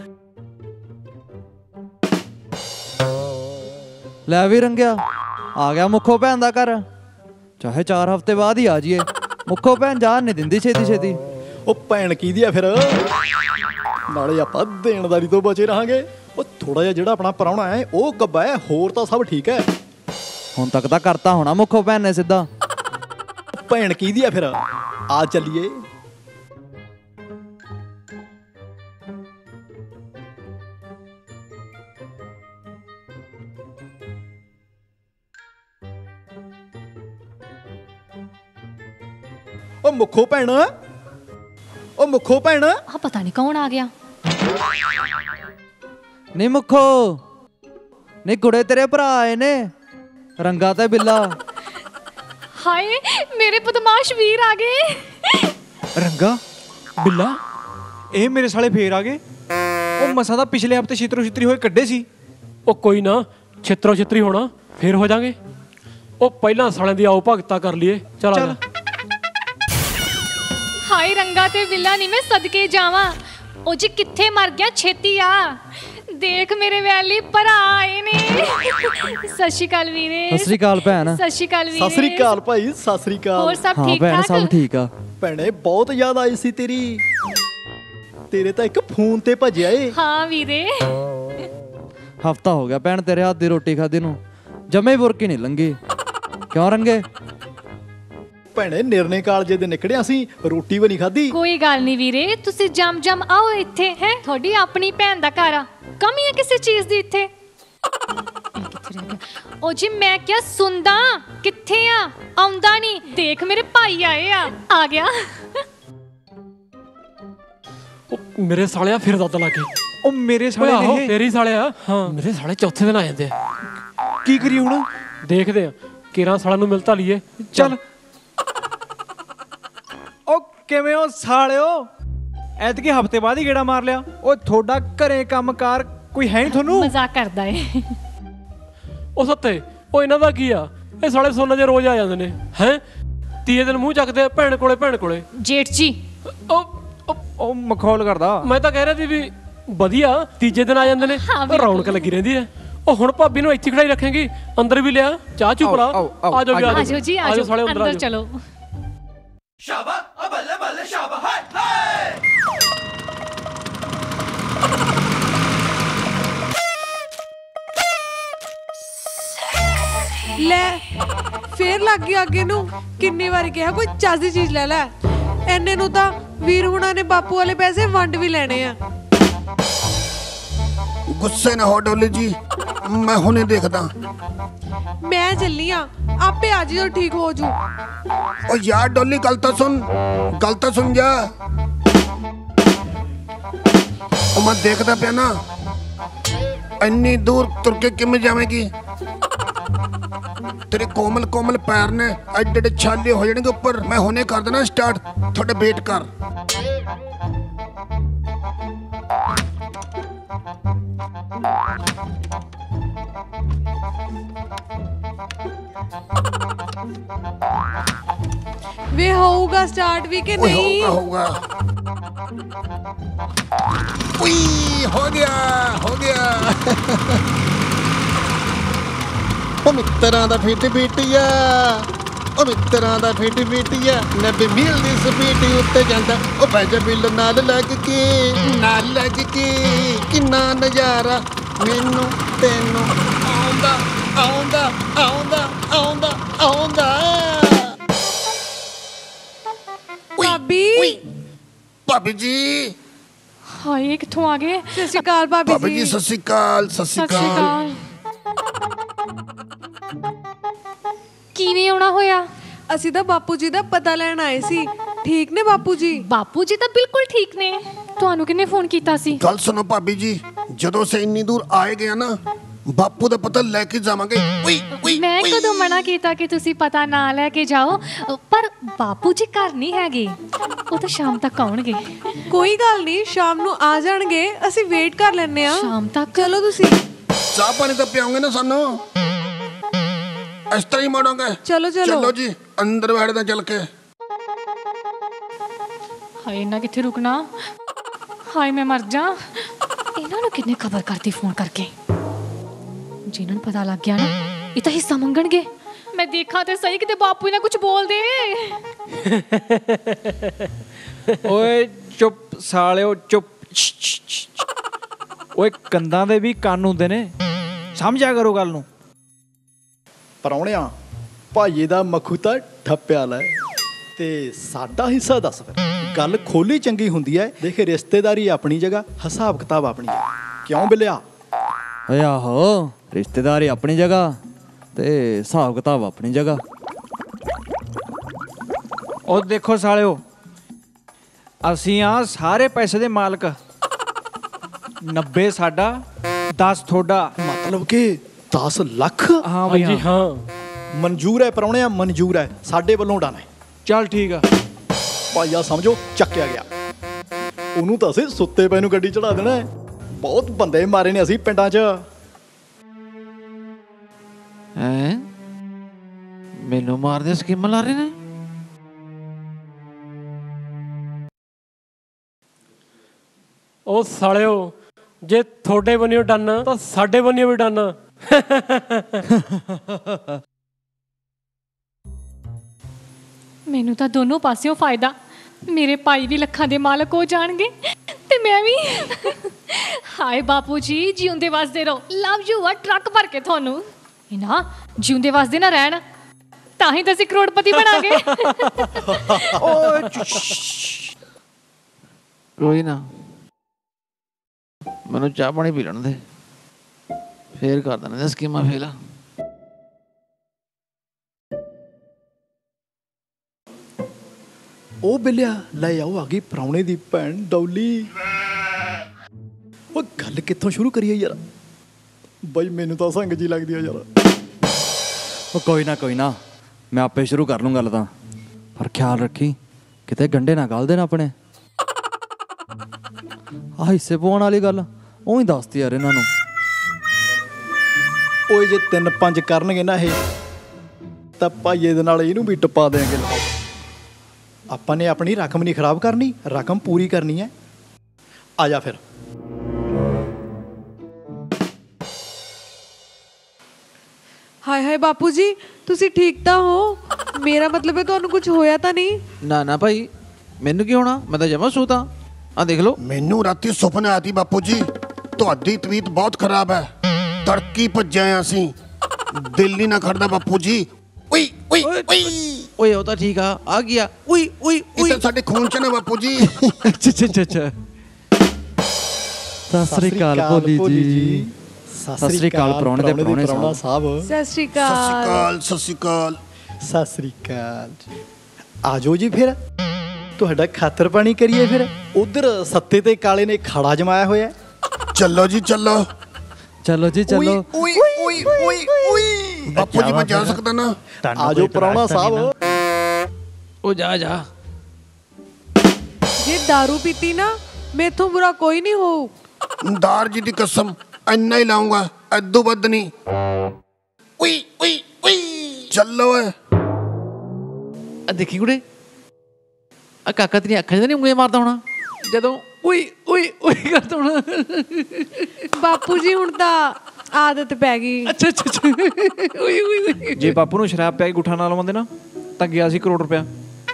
ਲੈ ਵੀ ਰੰਗਿਆ ਆ ਗਿਆ ਮੁੱਖੋ ਭੈਣ ਦਾ ਘਰ ਚਾਹੇ 4 ਹਫ਼ਤੇ ਬਾਅਦ ਹੀ ਆ ਜਾਈਏ ਮੁੱਖੋ ਭੈਣ ਜਾਣ ਨਹੀਂ ਦਿੰਦੀ ਛੇਤੀ ਉਹ ਭੈਣ ਕਿਹਦੀ ਆ ਫਿਰ ਨਾਲੇ ਆਪਾਂ ਦੇਣਦਾਰੀ ਤੋਂ ਬਚੇ ਰਹਾਂਗੇ ਉਹ ਥੋੜਾ ਜਿਹਾ ਜਿਹੜਾ ਆਪਣਾ ਪ੍ਰਾਹੁਣਾ ਹੈ ਉਹ ਕੱਬਾ ਹੈ ਹੋਰ ਤਾਂ ਸਭ ਠੀਕ ਹੈ ਹੁਣ ਤੱਕ ਤਾਂ ਕਰਤਾ ਹੋਣਾ ਮੁੱਖੋ ਭੈਣ ਨੇ ਸਿੱਧਾ ਭੈਣ ਕਿਹਦੀ ਆ ਫਿਰ ਆ ਚੱਲੀਏ ਉਹ ਮੁੱਖੋ ਭੈਣ हाँ पता नहीं कौन आ गया ਨਹੀਂ ਮੁੱਖੋ ਨਹੀਂ ਕੁੜੇ ਤੇਰੇ ਭਰਾ ਆਏ ਨੇ ਰੰਗਾ ਤੇ ਬਿੱਲਾ हाय मेरे बदमाश वीर आ गए ਰੰਗਾ ਬਿੱਲਾ ਇਹ ਮੇਰੇ ਸਾਲੇ ਫੇਰ ਆ ਗਏ ਉਹ ਮਸਾਂ ਦਾ ਪਿਛਲੇ ਹਫਤੇ ਛਿੱਤਰੀ ਹੋਏ ਕੱਢੇ ਸੀ ਉਹ ਕੋਈ ਨਾ ਛਿੱਤਰੋ ਛਿੱਤਰੀ ਹੋਣਾ ਫੇਰ ਹੋ ਜਾਾਂਗੇ ਉਹ ਪਹਿਲਾਂ ਸਾਲਿਆਂ ਦੀ ਆਓ ਭਗਤਾ ਕਰ ਲਈਏ ਚੱਲ ਆ ਜਾ हाय रंगा ते बिल्ला नहीं मैं सदके जावा ओ जी किथे मर गया छेती आ देख मेरे वैली भरा आए ने सत श्री अकाल वीरे ਸਤਿ ਸ੍ਰੀ ਅਕਾਲ ਭੈਣ सत श्री अकाल वीरे ਸਤਿ ਸ੍ਰੀ ਅਕਾਲ ਭਾਈ ਸਤਿ ਸ੍ਰੀ ਅਕਾਲ और सब ਹਾਂ ठीक ਭੈਣ ਸਭ ठाक ਠੀਕ ਆ ਭੈਣੇ ਬਹੁਤ ਯਾਦ ਆਈ ਸੀ ਤੇਰੇ ਤਾਂ ਇੱਕ ਫੋਨ ਤੇ ਭੱਜਿਆ ਏ हाँ वीरे ਹਫਤਾ ਹੋ ਗਿਆ ਭੈਣ ਤੇਰੇ ਹੱਥ ਦੀ ਰੋਟੀ ਖਾਦੀ ਨੂੰ ਜਮੇ ਬੁਰਕੀ ਨਹੀਂ ਲੰਗੀ ਕਿਉਂ ਰੰਗੇ ਭੈਣੇ ਨਿਰਣੇ ਕਾਲਜੇ ਦੇ ਨਿਕੜਿਆ ਸੀ ਰੋਟੀ ਵੀ ਨਹੀਂ ਖਾਧੀ कोई गल नहीं वीरे तुसी जम जम आओ इत्थे हैं थोड़ी अपनी भैन दा घर आ कमी है किसी चीज दी इत्थे ओ जी मैं क्या सुनदा किथे आ आउंदा नहीं देख मेरे भाई आए आ गया ਉਹ ਮੇਰੇ ਸਾਲਿਆ ਫਿਰ ਦੱਦ ਲੱਗੇ ਉਹ ਮੇਰੇ ਸਾਲੇ ਆਹੋ ਨੇ ਤੇਰੀ ਸਾਲਿਆ ਹਾਂ ਮੇਰੇ ਸਾਲੇ ਚੌਥੇ ਦਿਨ ਆ ਜਾਂਦੇ ਆ ਕੀ ਕਰੀ ਹੁਣ ਦੇਖਦੇ ਆ ਕਿਰਾਂ ਸਾਲਾਂ ਨੂੰ ਮਿਲਤਾ ਲਈਏ ਚੱਲ ਉਹ ਕਿਵੇਂ ਹੋ ਸਾਲਿਓ ਐਤਕੀ ਹਫਤੇ ਬਾਅਦ ਹੀ ਗੇੜਾ ਮਾਰ ਲਿਆ ਉਹ ਤੁਹਾਡਾ ਘਰੇ ਕੰਮਕਾਰ ਕੋਈ ਹੈ ਨਹੀਂ ਤੁਹਾਨੂੰ मजाक करदा है ਉਹ ਸੱਤੇ ਉਹ ਇਹਨਾਂ ਦਾ ਕੀ ਆ ਇਹ ਸਾਲੇ ਸੋਨਾ ਜੇ ਰੋਜ਼ ਆ ਜਾਂਦੇ ਨੇ ਹੈ ਤੀਏ ਦਿਨ ਮੂੰਹ ਚੱਕਦੇ ਆ ਭੈਣ ਕੋਲੇ जेठ जी ਉਹ ਉਹ ਮਖੌਲ ਕਰਦਾ ਮੈਂ ਤਾਂ ਕਹਿ ਰਿਹਾ ਸੀ ਵੀ ਵਧੀਆ ਤੀਜੇ ਦਿਨ ਆ ਜਾਂਦੇ ਨੇ ਰੌਣਕ ਲੱਗੀ ਰਹਿੰਦੀ ਹੈ ਉਹ ਹੁਣ ਭਾਬੀ ਨੂੰ ਇੱਥੇ ਖੜਾਈ ਰੱਖੇਂਗੀ ਅੰਦਰ ਵੀ ਲਿਆ ਚਾਹ ਚੂ ਪਲਾ ਆ ਜਾਓ आजो जी आजो ਸਾਲੇ अंदर चलो ਲੈ ਫੇਰ ਲੱਗ ਗਈ ਅੱਗੇ ਨੂੰ ਕਿੰਨੀ ਵਾਰੀ ਕਿਹਾ ਕੋਈ ਚੱਜ ਦੀ ਚੀਜ਼ ਲੈ ਲੈ ਐਨੇ ਨੂੰ ਤਾਂ ਵੀਰ ਹੁਣਾਂ ਨੇ ਬਾਪੂ ਵਾਲੇ ਪੈਸੇ ਵੰਡ ਵੀ ਲੈਣੇ ਆ ਗੁੱਸੇ ਨਾ ਹੋ ਡੋਲੀ ਜੀ ਮੈਂ ਹੁਣੇ ਦੇਖਦਾ ਮੈਂ ਚੱਲੀ ਆ ਆਪੇ ਅੱਜ ਜੋ ਠੀਕ ਹੋ ਜੂ ਓ ਯਾਰ ਡੋਲੀ ਗੱਲ ਤਾਂ ਸੁਣ ਜਾ ਉਹ ਮੈਂ ਦੇਖਦਾ ਪਿਆ ਨਾ ਇੰਨੀ ਦੂਰ ਤੁਰ ਕੇ ਕਿਵੇਂ ਜਾਵੇਂਗੀ तेरे कोमल कोमल पैर ने एडे एडे छाले हो जाएंगे ऊपर मैं होने कर देना स्टार्ट थोड़ा वेट कर वे होगा स्टार्ट भी के नहीं होगा उई हो गया ਉਹ ਮਿੱਤਰਾਂ ਦਾ ਫਿੱਟ ਫਿੱਟ ਆ ਉਹ ਮਿੱਤਰਾਂ ਦਾ ਫਿੱਟ ਫਿੱਟਿਆ 90 ਮੀਲ ਦੀ ਸਪੀਡ ਉੱਤੇ ਜਾਂਦਾ ਉਹ ਬੈਜ ਬਿੱਲ ਨਾਲ ਲੱਗ ਕੇ ਕਿੰਨਾ ਨਜ਼ਾਰਾ ਮੈਨੂੰ ਤੈਨੂੰ ਆਉਂਦਾ ਆਉਂਦਾ ਆਉਂਦਾ ਆਉਂਦਾ ਆਉਂਦਾ। ਭਾਬੀ ਭਾਬੀ ਜੀ ਹਾਏ ਕਿੱਥੋਂ ਆ ਗਏ? ਸਤਿ ਸ਼੍ਰੀ ਅਕਾਲ ਭਾਬੀ ਜੀ। ਸਤਿ ਸ਼੍ਰੀ ਅਕਾਲ। ਸਤਿ ਸ਼੍ਰੀ ਅਕਾਲ। ਕਿਵੇਂ ਆਉਣਾ ਹੋਇਆ? ਅਸੀਂ ਤਾਂ ਬਾਪੂ ਜੀ ਦਾ ਪਤਾ ਲੈਣ ਆਏ ਸੀ। ਠੀਕ ਨੇ ਬਾਪੂ ਜੀ? ਬਾਪੂ ਜੀ ਤਾਂ ਬਿਲਕੁਲ ਠੀਕ ਨੇ। ਤੁਹਾਨੂੰ ਕਿੰਨੇ ਫੋਨ ਕੀਤਾ ਸੀ? ਗੱਲ ਸੁਣੋ ਭਾਬੀ ਜੀ, ਜਦੋਂ ਅਸੀਂ ਇੰਨੀ ਦੂਰ ਆਏ ਗਏ ਨਾ ਬਾਪੂ ਦਾ ਪਤਾ ਲੈ ਕੇ ਜਾਵਾਂਗੇ। ਮੈਂ ਕਦੋਂ ਮਨਾ ਕੀਤਾ ਕਿ ਤੁਸੀਂ ਪਤਾ ਨਾ ਲੈ ਕੇ ਜਾਓ? ਪਰ ਬਾਪੂ ਜੀ ਘਰ ਨਹੀਂ ਹੈਗੇ, ਉਹ ਤਾਂ ਸ਼ਾਮ ਤੱਕ ਆਉਣਗੇ। ਕੋਈ ਗੱਲ ਨਹੀਂ, ਸ਼ਾਮ ਨੂੰ ਆ ਜਾਣਗੇ, ਅਸੀਂ ਵੇਟ ਕਰ ਲੈਣੇ ਆ ਸ਼ਾਮ ਤੱਕ। ਚਲੋ ਤੁਸੀਂ ਚਾਹ ਪਾਣੀ ਤਾਂ ਪਿਆਉਂਗੇ ਨਾ ਸਾਨੂੰ? ਇਸ ਤਰ੍ਹਾਂ ਹੀ ਮੋੜੋਗੇ? ਚਲੋ ਚਲੋ ਜੀ ਅੰਦਰ ਬੈਠਦੇ ਚੱਲ ਕੇ। ਹਾਏ ਇਹਨਾਂ ਕਿੱਥੇ ਰੁਕਣਾ? ਹਾਏ ਮੈਂ ਮਰ ਜਾ। ਇਹਨਾਂ ਨੂੰ ਕਿੰਨੇ ਖਬਰ ਕਰਤੀ ਫੋਨ ਕਰਕੇ? ਜਿਨ੍ਹਾਂ ਨੂੰ ਪਤਾ ਲੱਗ ਗਿਆ ਨਾ ਇਹ ਤਾਂ ਹਿੱਸਾ ਮੰਗਣਗੇ। ਮੈਂ ਦੇਖਾਂ ਤੇ ਸਹੀ ਕਿਤੇ ਬਾਪੂ ਨਾ ਕੁਝ ਬੋਲ ਦੇ। ਓਏ ਚੁੱਪ ਸਾਲਿਓ ਚੁੱਪ। ਓਏ ਕੰਦਾਂ ਦੇ ਵੀ ਕੰਨ ਹੁੰਦੇ ਨੇ, ਸਮਝਿਆ ਕਰੋ ਗੱਲ ਨੂੰ। ਪਰਾਉਣਿਆ ਭਾਈਏ ਦਾ ਮੱਖੂ ਤਾਂ ਠੱਪਿਆ ਲੈ ਤੇ ਸਾਡਾ ਹਿੱਸਾ ਦੱਸ ਫਿਰ। ਗੱਲ ਖੋਲੀ ਚੰਗੀ ਹੁੰਦੀ ਹੈ। ਦੇਖ ਰਿਸ਼ਤੇਦਾਰੀ ਆਪਣੀ ਜਗ੍ਹਾ, ਹਿਸਾਬ ਕਿਤਾਬ ਆਪਣੀ ਜਗ੍ਹਾ। ਕਿਉਂ ਬਿਲਿਆ? ਓਏ ਆਹੋ, ਰਿਸ਼ਤੇਦਾਰੀ ਆਪਣੀ ਜਗ੍ਹਾ ਤੇ ਹਿਸਾਬ ਕਿਤਾਬ ਆਪਣੀ ਜਗ੍ਹਾ। ਉਹ ਦੇਖੋ ਸਾਲਿਓ, ਅਸੀਂ ਆ ਸਾਰੇ ਪੈਸੇ ਦੇ ਮਾਲਕ। 90 ਸਾਡਾ, 10 ਤੁਹਾਡਾ। ਮਤਲਬ ਕਿ 10 ਲੱਖ? ਹਾਂ ਬਈ ਹਾਂਜੀ ਹਾਂ। ਮਨਜ਼ੂਰ ਹੈ ਪਰਾਉਣਿਆ, ਮਨਜ਼ੂਰ ਹੈ। ਸਾਡੇ ਵੱਲੋਂ ਡਨ ਹੈ। ਚੱਲ ਠੀਕ ਆ ਭਾਈਆ ਸਮਝੋ ਚੱਕਿਆ ਗਿਆ। ਉਹਨੂੰ ਤਾਂ ਅਸੀਂ ਸੁੱਤੇ ਪਏ ਨੂੰ ਗੱਡੀ ਚੜਾ ਦੇਣਾ। ਬਹੁਤ ਬੰਦੇ ਮਾਰੇ ਨੇ ਅਸੀਂ ਪਿੰਡਾਂ 'ਚ। ਹੈਂ? ਮੈਨੂੰ ਮਾਰਦੇ ਸਕੀਮਾਂ ਲਾ ਰਹੇ ਨੇ। ਉਹ ਸਾਲਿਓ, ਜੇ ਤੁਹਾਡੇ ਬੰਨਿਓ ਡਨ ਤਾਂ ਸਾਡੇ ਬੰਨਿਓ ਵੀ ਡਨ। ਮੈਨੂੰ ਤਾਂ ਦੋਨੋਂ ਪਾਸਿਓਂ ਫਾਇਦਾ। ਮੇਰੇ ਭਾਈ ਵੀ ਲੱਖਾਂ ਦੇ ਮਾਲਕ ਹੋ ਜਾਣਗੇ ਤੇ ਮੈਂ ਵੀ। ਹਾਏ ਬਾਪੂ ਜੀ ਜਿਉਂਦੇ ਵਸਦੇ ਰਹੋ। ਲਵ ਯੂ ਆ ਟਰੱਕ ਭਰ ਕੇ ਤੁਹਾਨੂੰ। ਇਹ ਨਾ ਜਿਉਂਦੇ ਵਸਦੇ ਨਾ ਰਹਿਣ, ਤਾਂ ਹੀ ਤਾਂ ਅਸੀਂ ਕਰੋੜਪਤੀ ਬਣਾਂਗੇ। ਕੋਈ ਨਾ, ਮੈਨੂੰ ਚਾਹ ਪਾਣੀ ਪੀ ਲੈਣ ਦੇ, ਫੇਰ ਕਰ ਦੇਣਾ ਸਕੀਮਾਂ ਫੇਲ। ਉਹ ਬਿਲਿਆ ਲੈ ਆਓ, ਆ ਗਈ ਪ੍ਰਾਹੁਣੇ ਦੀ ਭੈਣ ਡੌਲੀ। ਉਹ ਗੱਲ ਕਿੱਥੋਂ ਸ਼ੁਰੂ ਕਰੀਏ ਯਾਰ? ਬਈ ਮੈਨੂੰ ਤਾਂ ਸੰਗ ਜੀ ਲੱਗਦੀ ਆ ਯਾਰ। ਉਹ ਕੋਈ ਨਾ, ਮੈਂ ਆਪੇ ਸ਼ੁਰੂ ਕਰ ਲੂੰ ਗੱਲ ਤਾਂ। ਪਰ ਖਿਆਲ ਰੱਖੀ ਕਿਤੇ ਗੰਢੇ ਨਾ ਗਲ ਦੇਣ ਆਪਣੇ। ਆਹ ਹਿੱਸੇ ਪਾਉਣ ਵਾਲੀ ਗੱਲ ਉਹ ਹੀ ਦੱਸਦੀ ਯਾਰ ਇਹਨਾਂ ਨੂੰ। ਓਏ ਜੇ 3-5 ਕਰਨਗੇ ਨਾ ਇਹ ਤਾਂ ਭਾਈਏ ਦੇ ਨਾਲ ਇਹਨੂੰ ਵੀ ਟਪਾ ਦੇਣਗੇ। ਆਪਾਂ ਨੇ ਆਪਣੀ ਰਕਮ ਨਹੀਂ ਖਰਾਬ ਕਰਨੀ, ਰਕਮ ਪੂਰੀ ਕਰਨੀ ਹੈ। ਆ ਜਾ ਫਿਰ। ਹਾਏ ਹਾਏ ਬਾਪੂ ਜੀ, ਤੁਸੀਂ ਠੀਕ ਤਾਂ ਹੋ? ਮੇਰਾ ਮਤਲਬ ਹੈ ਤੁਹਾਨੂੰ ਕੁਝ ਹੋਇਆ ਤਾਂ ਨਹੀਂ? ਨਾ ਭਾਈ, ਮੈਨੂੰ ਕੀ ਹੋਣਾ? ਮੈਂ ਤਾਂ ਜਮਾ ਸੂਤਾ। ਆ ਦੇਖ ਲਓ। ਮੈਨੂੰ ਰਾਤੀ ਸੁਪਨਾ ਆਇਆ ਸੀ ਬਾਪੂ ਜੀ, ਤੁਹਾਡੀ ਤਬੀਅਤ ਬਹੁਤ ਖਰਾਬ ਹੈ। ਤੜਕੀ ਭੱਜਿਆ ਅਸੀਂ, ਦਿਲ ਨਹੀਂ ਨਾ ਖੜਦਾ ਬਾਪੂ ਜੀ। ਓਏ ਓਏ ਓਏ ਓਏ ਉਹ ਤਾਂ ਠੀਕ ਆ ਗਿਆ। ਓਏ ਓਏ ਇਹ ਤਾਂ ਸਾਡੇ ਖੂਨ ਚ ਨਾ ਬਾਪੂ ਜੀ। ਅੱਛਾ। ਸਤਿ ਸ੍ਰੀ ਅਕਾਲ ਭੋਲੀ ਜੀ। ਸਤਿ ਸ੍ਰੀ ਅਕਾਲ ਪ੍ਰਾਹੁਣੇ ਦੇ ਪ੍ਰਾਹੁਣੇ ਸਾਹਿਬ। ਸਤਿ ਸ਼੍ਰੀ ਅਕਾਲ। ਸਤਿ ਸ਼੍ਰੀ ਅਕਾਲ। ਸਤਿ ਸ੍ਰੀ ਅਕਾਲ। ਆ ਜਾਓ ਜੀ ਫਿਰ, ਤੁਹਾਡਾ ਖਾਤਰ ਪਾਣੀ ਕਰੀਏ ਫਿਰ। ਉਧਰ ਸੱਤੇ ਤੇ ਕਾਲੇ ਨੇ ਖਾੜਾ ਜਮਾਇਆ ਹੋਇਆ। ਚੱਲੋ ਜੀ ਚੱਲੋ। ਚਲੋ ਜੀ ਚਲੋ। ਓਏ ਓਏ ਓਏ ਓਏ ਬਾਪੂ ਜੀ ਮੈਂ ਜਾ ਸਕਦਾ ਨਾ? ਆ ਜਾਓ ਪ੍ਰਾਹੁਣਾ ਸਾਹਿਬ। ਉਹ ਜਾ ਜੇ दारू ਪੀਤੀ ਨਾ ਮੇਥੋਂ ਬੁਰਾ ਕੋਈ ਨਹੀਂ ਹੋਊ। ਦਾਰ ਜੀ ਦੀ ਕਸਮ ਇੰਨਾ ਹੀ ਲਾਉਂਗਾ, ਐਦੂ ਵੱਧ ਨਹੀਂ। ਓਏ ਓਏ ਓਏ ਚੱਲੋ ਓਏ। ਆ ਦੇਖੀ ਕੁੜੇ, ਆ ਕਾਕਾ ਤੇਰੀ ਅੱਖਾਂ 'ਚ ਨਹੀਂ ਉਂਗਲੀਆਂ ਮਾਰਦਾ ਹੋਣਾ ਜਦੋਂ ਓਏ ਓਏ ਓਏ ਕਰਦਾ ਹੋਣਾ? ਬਾਪੂ ਜੀ ਹੁਣ ਤਾਂ ਆਦਤ ਪੈ ਗਈ। ਅੱਛਾ ਓਏ ਓਏ। ਜੇ ਬਾਪੂ ਨੂੰ ਸ਼ਰਾਬ ਪਿਆ ਕੇ ਗੁੱਠਾ ਨਾ ਲਵਾਉਂਦੇ ਨਾ ਤਾਂ ਗਿਆ ਸੀ ਕਰੋੜ ਰੁਪਇਆ।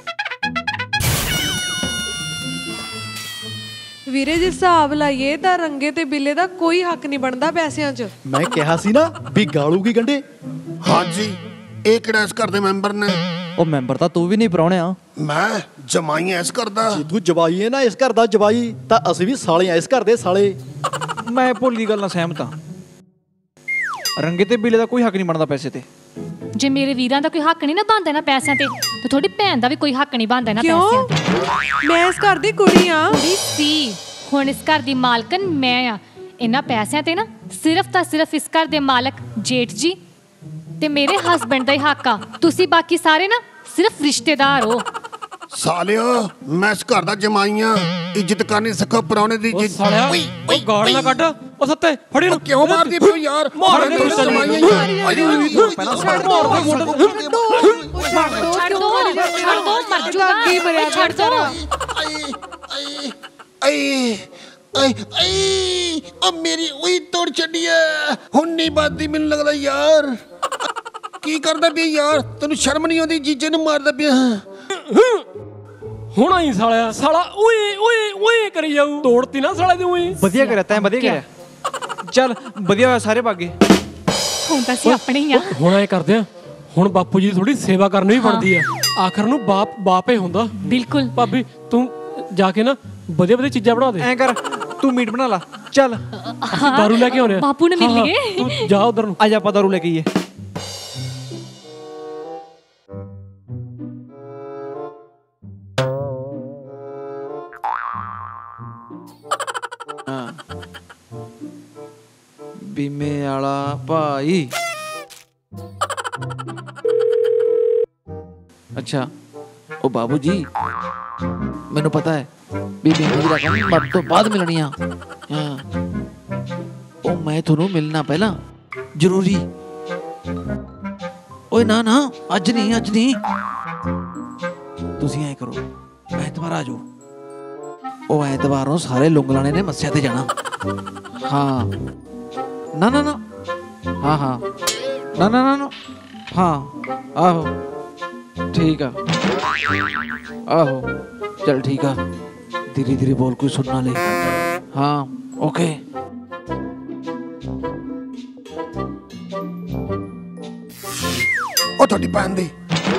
ਵੀਰੇ ਜੇ ਹਿਸਾਬ ਲਾਈਏ ਤਾਂ ਰੰਗੇ ਤੇ ਬਿੱਲੇ ਦਾ ਕੋਈ ਹੱਕ ਨਹੀਂ ਬਣਦਾ ਪੈਸਿਆਂ 'ਚ। ਮੈਂ ਕਿਹਾ ਸੀ ਨਾ ਵੀ ਗਾਲੂਗੀ ਗੰਢੇ। ਹਾਂਜੀ, ਇਹ ਕਿਹੜਾ ਇਸ ਘਰ ਦੇ ਮੈਂਬਰ ਨੇ? ਉਹ ਮੈਂਬਰ ਤਾਂ ਤੂੰ ਵੀ ਨਹੀਂ ਪ੍ਰਾਹੁਣਿਆ। ਮੈਂ ਜਮਾਈ ਇਸ ਘਰ ਦਾ। ਜੇ ਤੂੰ ਜਵਾਈ ਹੈ ਨਾ ਇਸ ਘਰ ਦਾ ਜਵਾਈ, ਤਾਂ ਅਸੀਂ ਵੀ ਸਾਲੇ ਆ ਇਸ ਘਰ ਦੇ ਸਾਲੇ। ਮੈਂ ਭੋਲੀ ਗੱਲ ਨਾਲ ਸਹਿਮਤ ਹਾਂ। ਰੰਗੇ ਤੇ ਬਿੱਲੇ ਦਾ ਕੋਈ ਹੱਕ ਨਹੀਂ ਬਣਦਾ ਪੈਸੇ ਤੇ। ਜੇ ਮੇਰੇ ਵੀਰਾਂ ਦਾ ਕੋਈ ਹੱਕ ਨਹੀਂ ਨਾ ਬਣਦਾ ਨਾ ਪੈਸਿਆਂ ਤੇ ਤੁਹਾਡੀ ਭੈਣ ਦਾ ਵੀ ਕੋਈ ਹੱਕ ਨਹੀਂ ਬਣਦਾ ਨਾ ਪੈਸਿਆਂ ਤੇ। ਮੈਂ ਇਸ ਘਰ ਦੀ ਕੁੜੀ ਆ। ਕੁੜੀ ਸੀ, ਹੁਣ ਇਸ ਘਰ ਦੀ ਮਾਲਕਨ ਮੈਂ ਆ। ਇਹਨਾਂ ਪੈਸਿਆਂ ਤੇ ਨਾ ਸਿਰਫ ਤਾਂ ਸਿਰਫ ਇਸ ਘਰ ਦੇ ਮਾਲਕ ਜੇਠ ਜੀ ਤੇ ਮੇਰੇ ਹਸਬੈਂਡ ਦਾ ਹੀ ਹੱਕ ਆ। ਤੁਸੀਂ ਬਾਕੀ ਸਾਰੇ ਨਾ ਸਿਰਫ ਰਿਸ਼ਤੇਦਾਰ ਹੋ। ਸਾਲਿਓ, ਮੈਂ ਇਸ ਘਰ ਦਾ ਜਮਾਈ ਆ। ਇੱਜ਼ਤ ਕਰਨੀ ਸਿੱਖੋ, ਪ੍ਰਾਹੁਣੇ ਦੀ ਉਹ ਸਾਲਿਆ ਉਹ ਗਾਲ ਨਾ ਕੱਢ। ਉਹ ਸੱਤੇ ਫੜੀ ਨੂੰ। ਕਿਉਂ ਮਾਰਦੀ ਪਿਓ ਯਾਰ? ਮਾਰ ਦੇ ਪਹਿਲਾਂ ਛੱਡ ਦੋ ਮਰ ਜੂਗਾ। ਕੀ ਮਰਿਆ ਛੱਡ ਦੋ। ਆ ਮੇਰੀ ਉਹੀ ਤੋੜ ਛੱਡੀ ਐ। ਹੁਣ ਨਹੀਂ ਬਾਦੀ ਮੈਨੂੰ ਲੱਗਦਾ ਯਾਰ। ਕੀ ਕਰਦਾ ਪਿਆ ਯਾਰ? ਤੈਨੂੰ ਸ਼ਰਮ ਨਹੀਂ ਆਉਂਦੀ? ਜੀਜੇ ਨੂੰ ਮਾਰਦਾ ਪਿਆ। ਹੁਣ ਆਈ ਸਾਲਿਆ। ਸਾਲਾ ਓਏ ਓਏ ਓਏ ਕਰੀ ਜਾਊ। ਤੋੜਤੀ ਨਾ ਸਾਲੇ ਦੀ ਓਏ। ਵਧੀਆ ਕਰਿਆ ਤੈਂ, ਵਧੀਆ ਕਰਿਆ। ਚੱਲ ਵਧੀਆ ਹੋਇਆ, ਸਾਰੇ ਭਾਗੇ। ਹੁਣ ਤਾਂ ਅਸੀਂ ਆਪਣੇ ਹੀ ਆ। ਹੁਣ ਐ ਕਰਦੇ ਆ, ਹੁਣ ਬਾਪੂ ਜੀ ਦੀ ਥੋੜੀ ਸੇਵਾ ਕਰਨੀ ਵੀ ਬਣਦੀ ਆ। ਆਖਰ ਨੂੰ ਬਾਪ ਹੀ ਹੁੰਦਾ। ਬਿਲਕੁਲ। ਭਾਬੀ ਤੂੰ ਜਾ ਕੇ ਨਾ ਵਧੀਆ ਵਧੀਆ ਚੀਜ਼ਾਂ ਬਣਾ ਦੇ। ਐਂ ਕਰ, ਤੂੰ ਮੀਟ ਬਣਾ ਲਾ। ਚੱਲ ਦਾਰੂ ਲੈ ਕੇ ਆਉਣੇ ਆ। ਬਾਪੂ ਨੇ ਮਿਲ ਲਈਏ। ਤੂੰ ਜਾ ਉਧਰ ਨੂੰ। ਅੱਜ ਆਪਾਂ ਦਾਰੂ ਲੈ ਕੇ ਆਈਏ। ਬੀਮੇ ਵਾਲਾ ਭਾਈ। ਅੱਛਾ, ਉਹ ਬਾਬੂ ਜੀ ਮੈਨੂੰ ਪਤਾ ਹੈ ਵੀ ਬੀਮੇ ਦੀ ਰਕਮ ਮਰਨ ਤੋਂ ਬਾਅਦ ਮਿਲਣੀ ਆ। ਹਾਂ, ਉਹ ਮੈਂ ਤੁਹਾਨੂੰ ਮਿਲਣਾ ਪਹਿਲਾਂ ਜ਼ਰੂਰੀ। ਓਏ ਨਾ ਨਾ, ਅੱਜ ਨਹੀਂ। ਤੁਸੀਂ ਐਂ ਕਰੋ, ਐਤਵਾਰ ਆ ਜਾਓ। ਉਹ ਐਤਵਾਰ ਨੂੰ ਸਾਰੇ ਲੁੰਗਲਾਣੇ ਨੇ ਮੱਸਿਆ ਤੇ ਜਾਣਾ। ਹਾਂ ਨਾ ਹਾਂ ਨਾ ਹਾਂ ਆਹੋ ਠੀਕ ਆ। ਆਹੋ चल ठीक है, धीरे धीरे बोल, कोई सुनना ले। हाँ ओके। ओ थोड़ी भैन दी,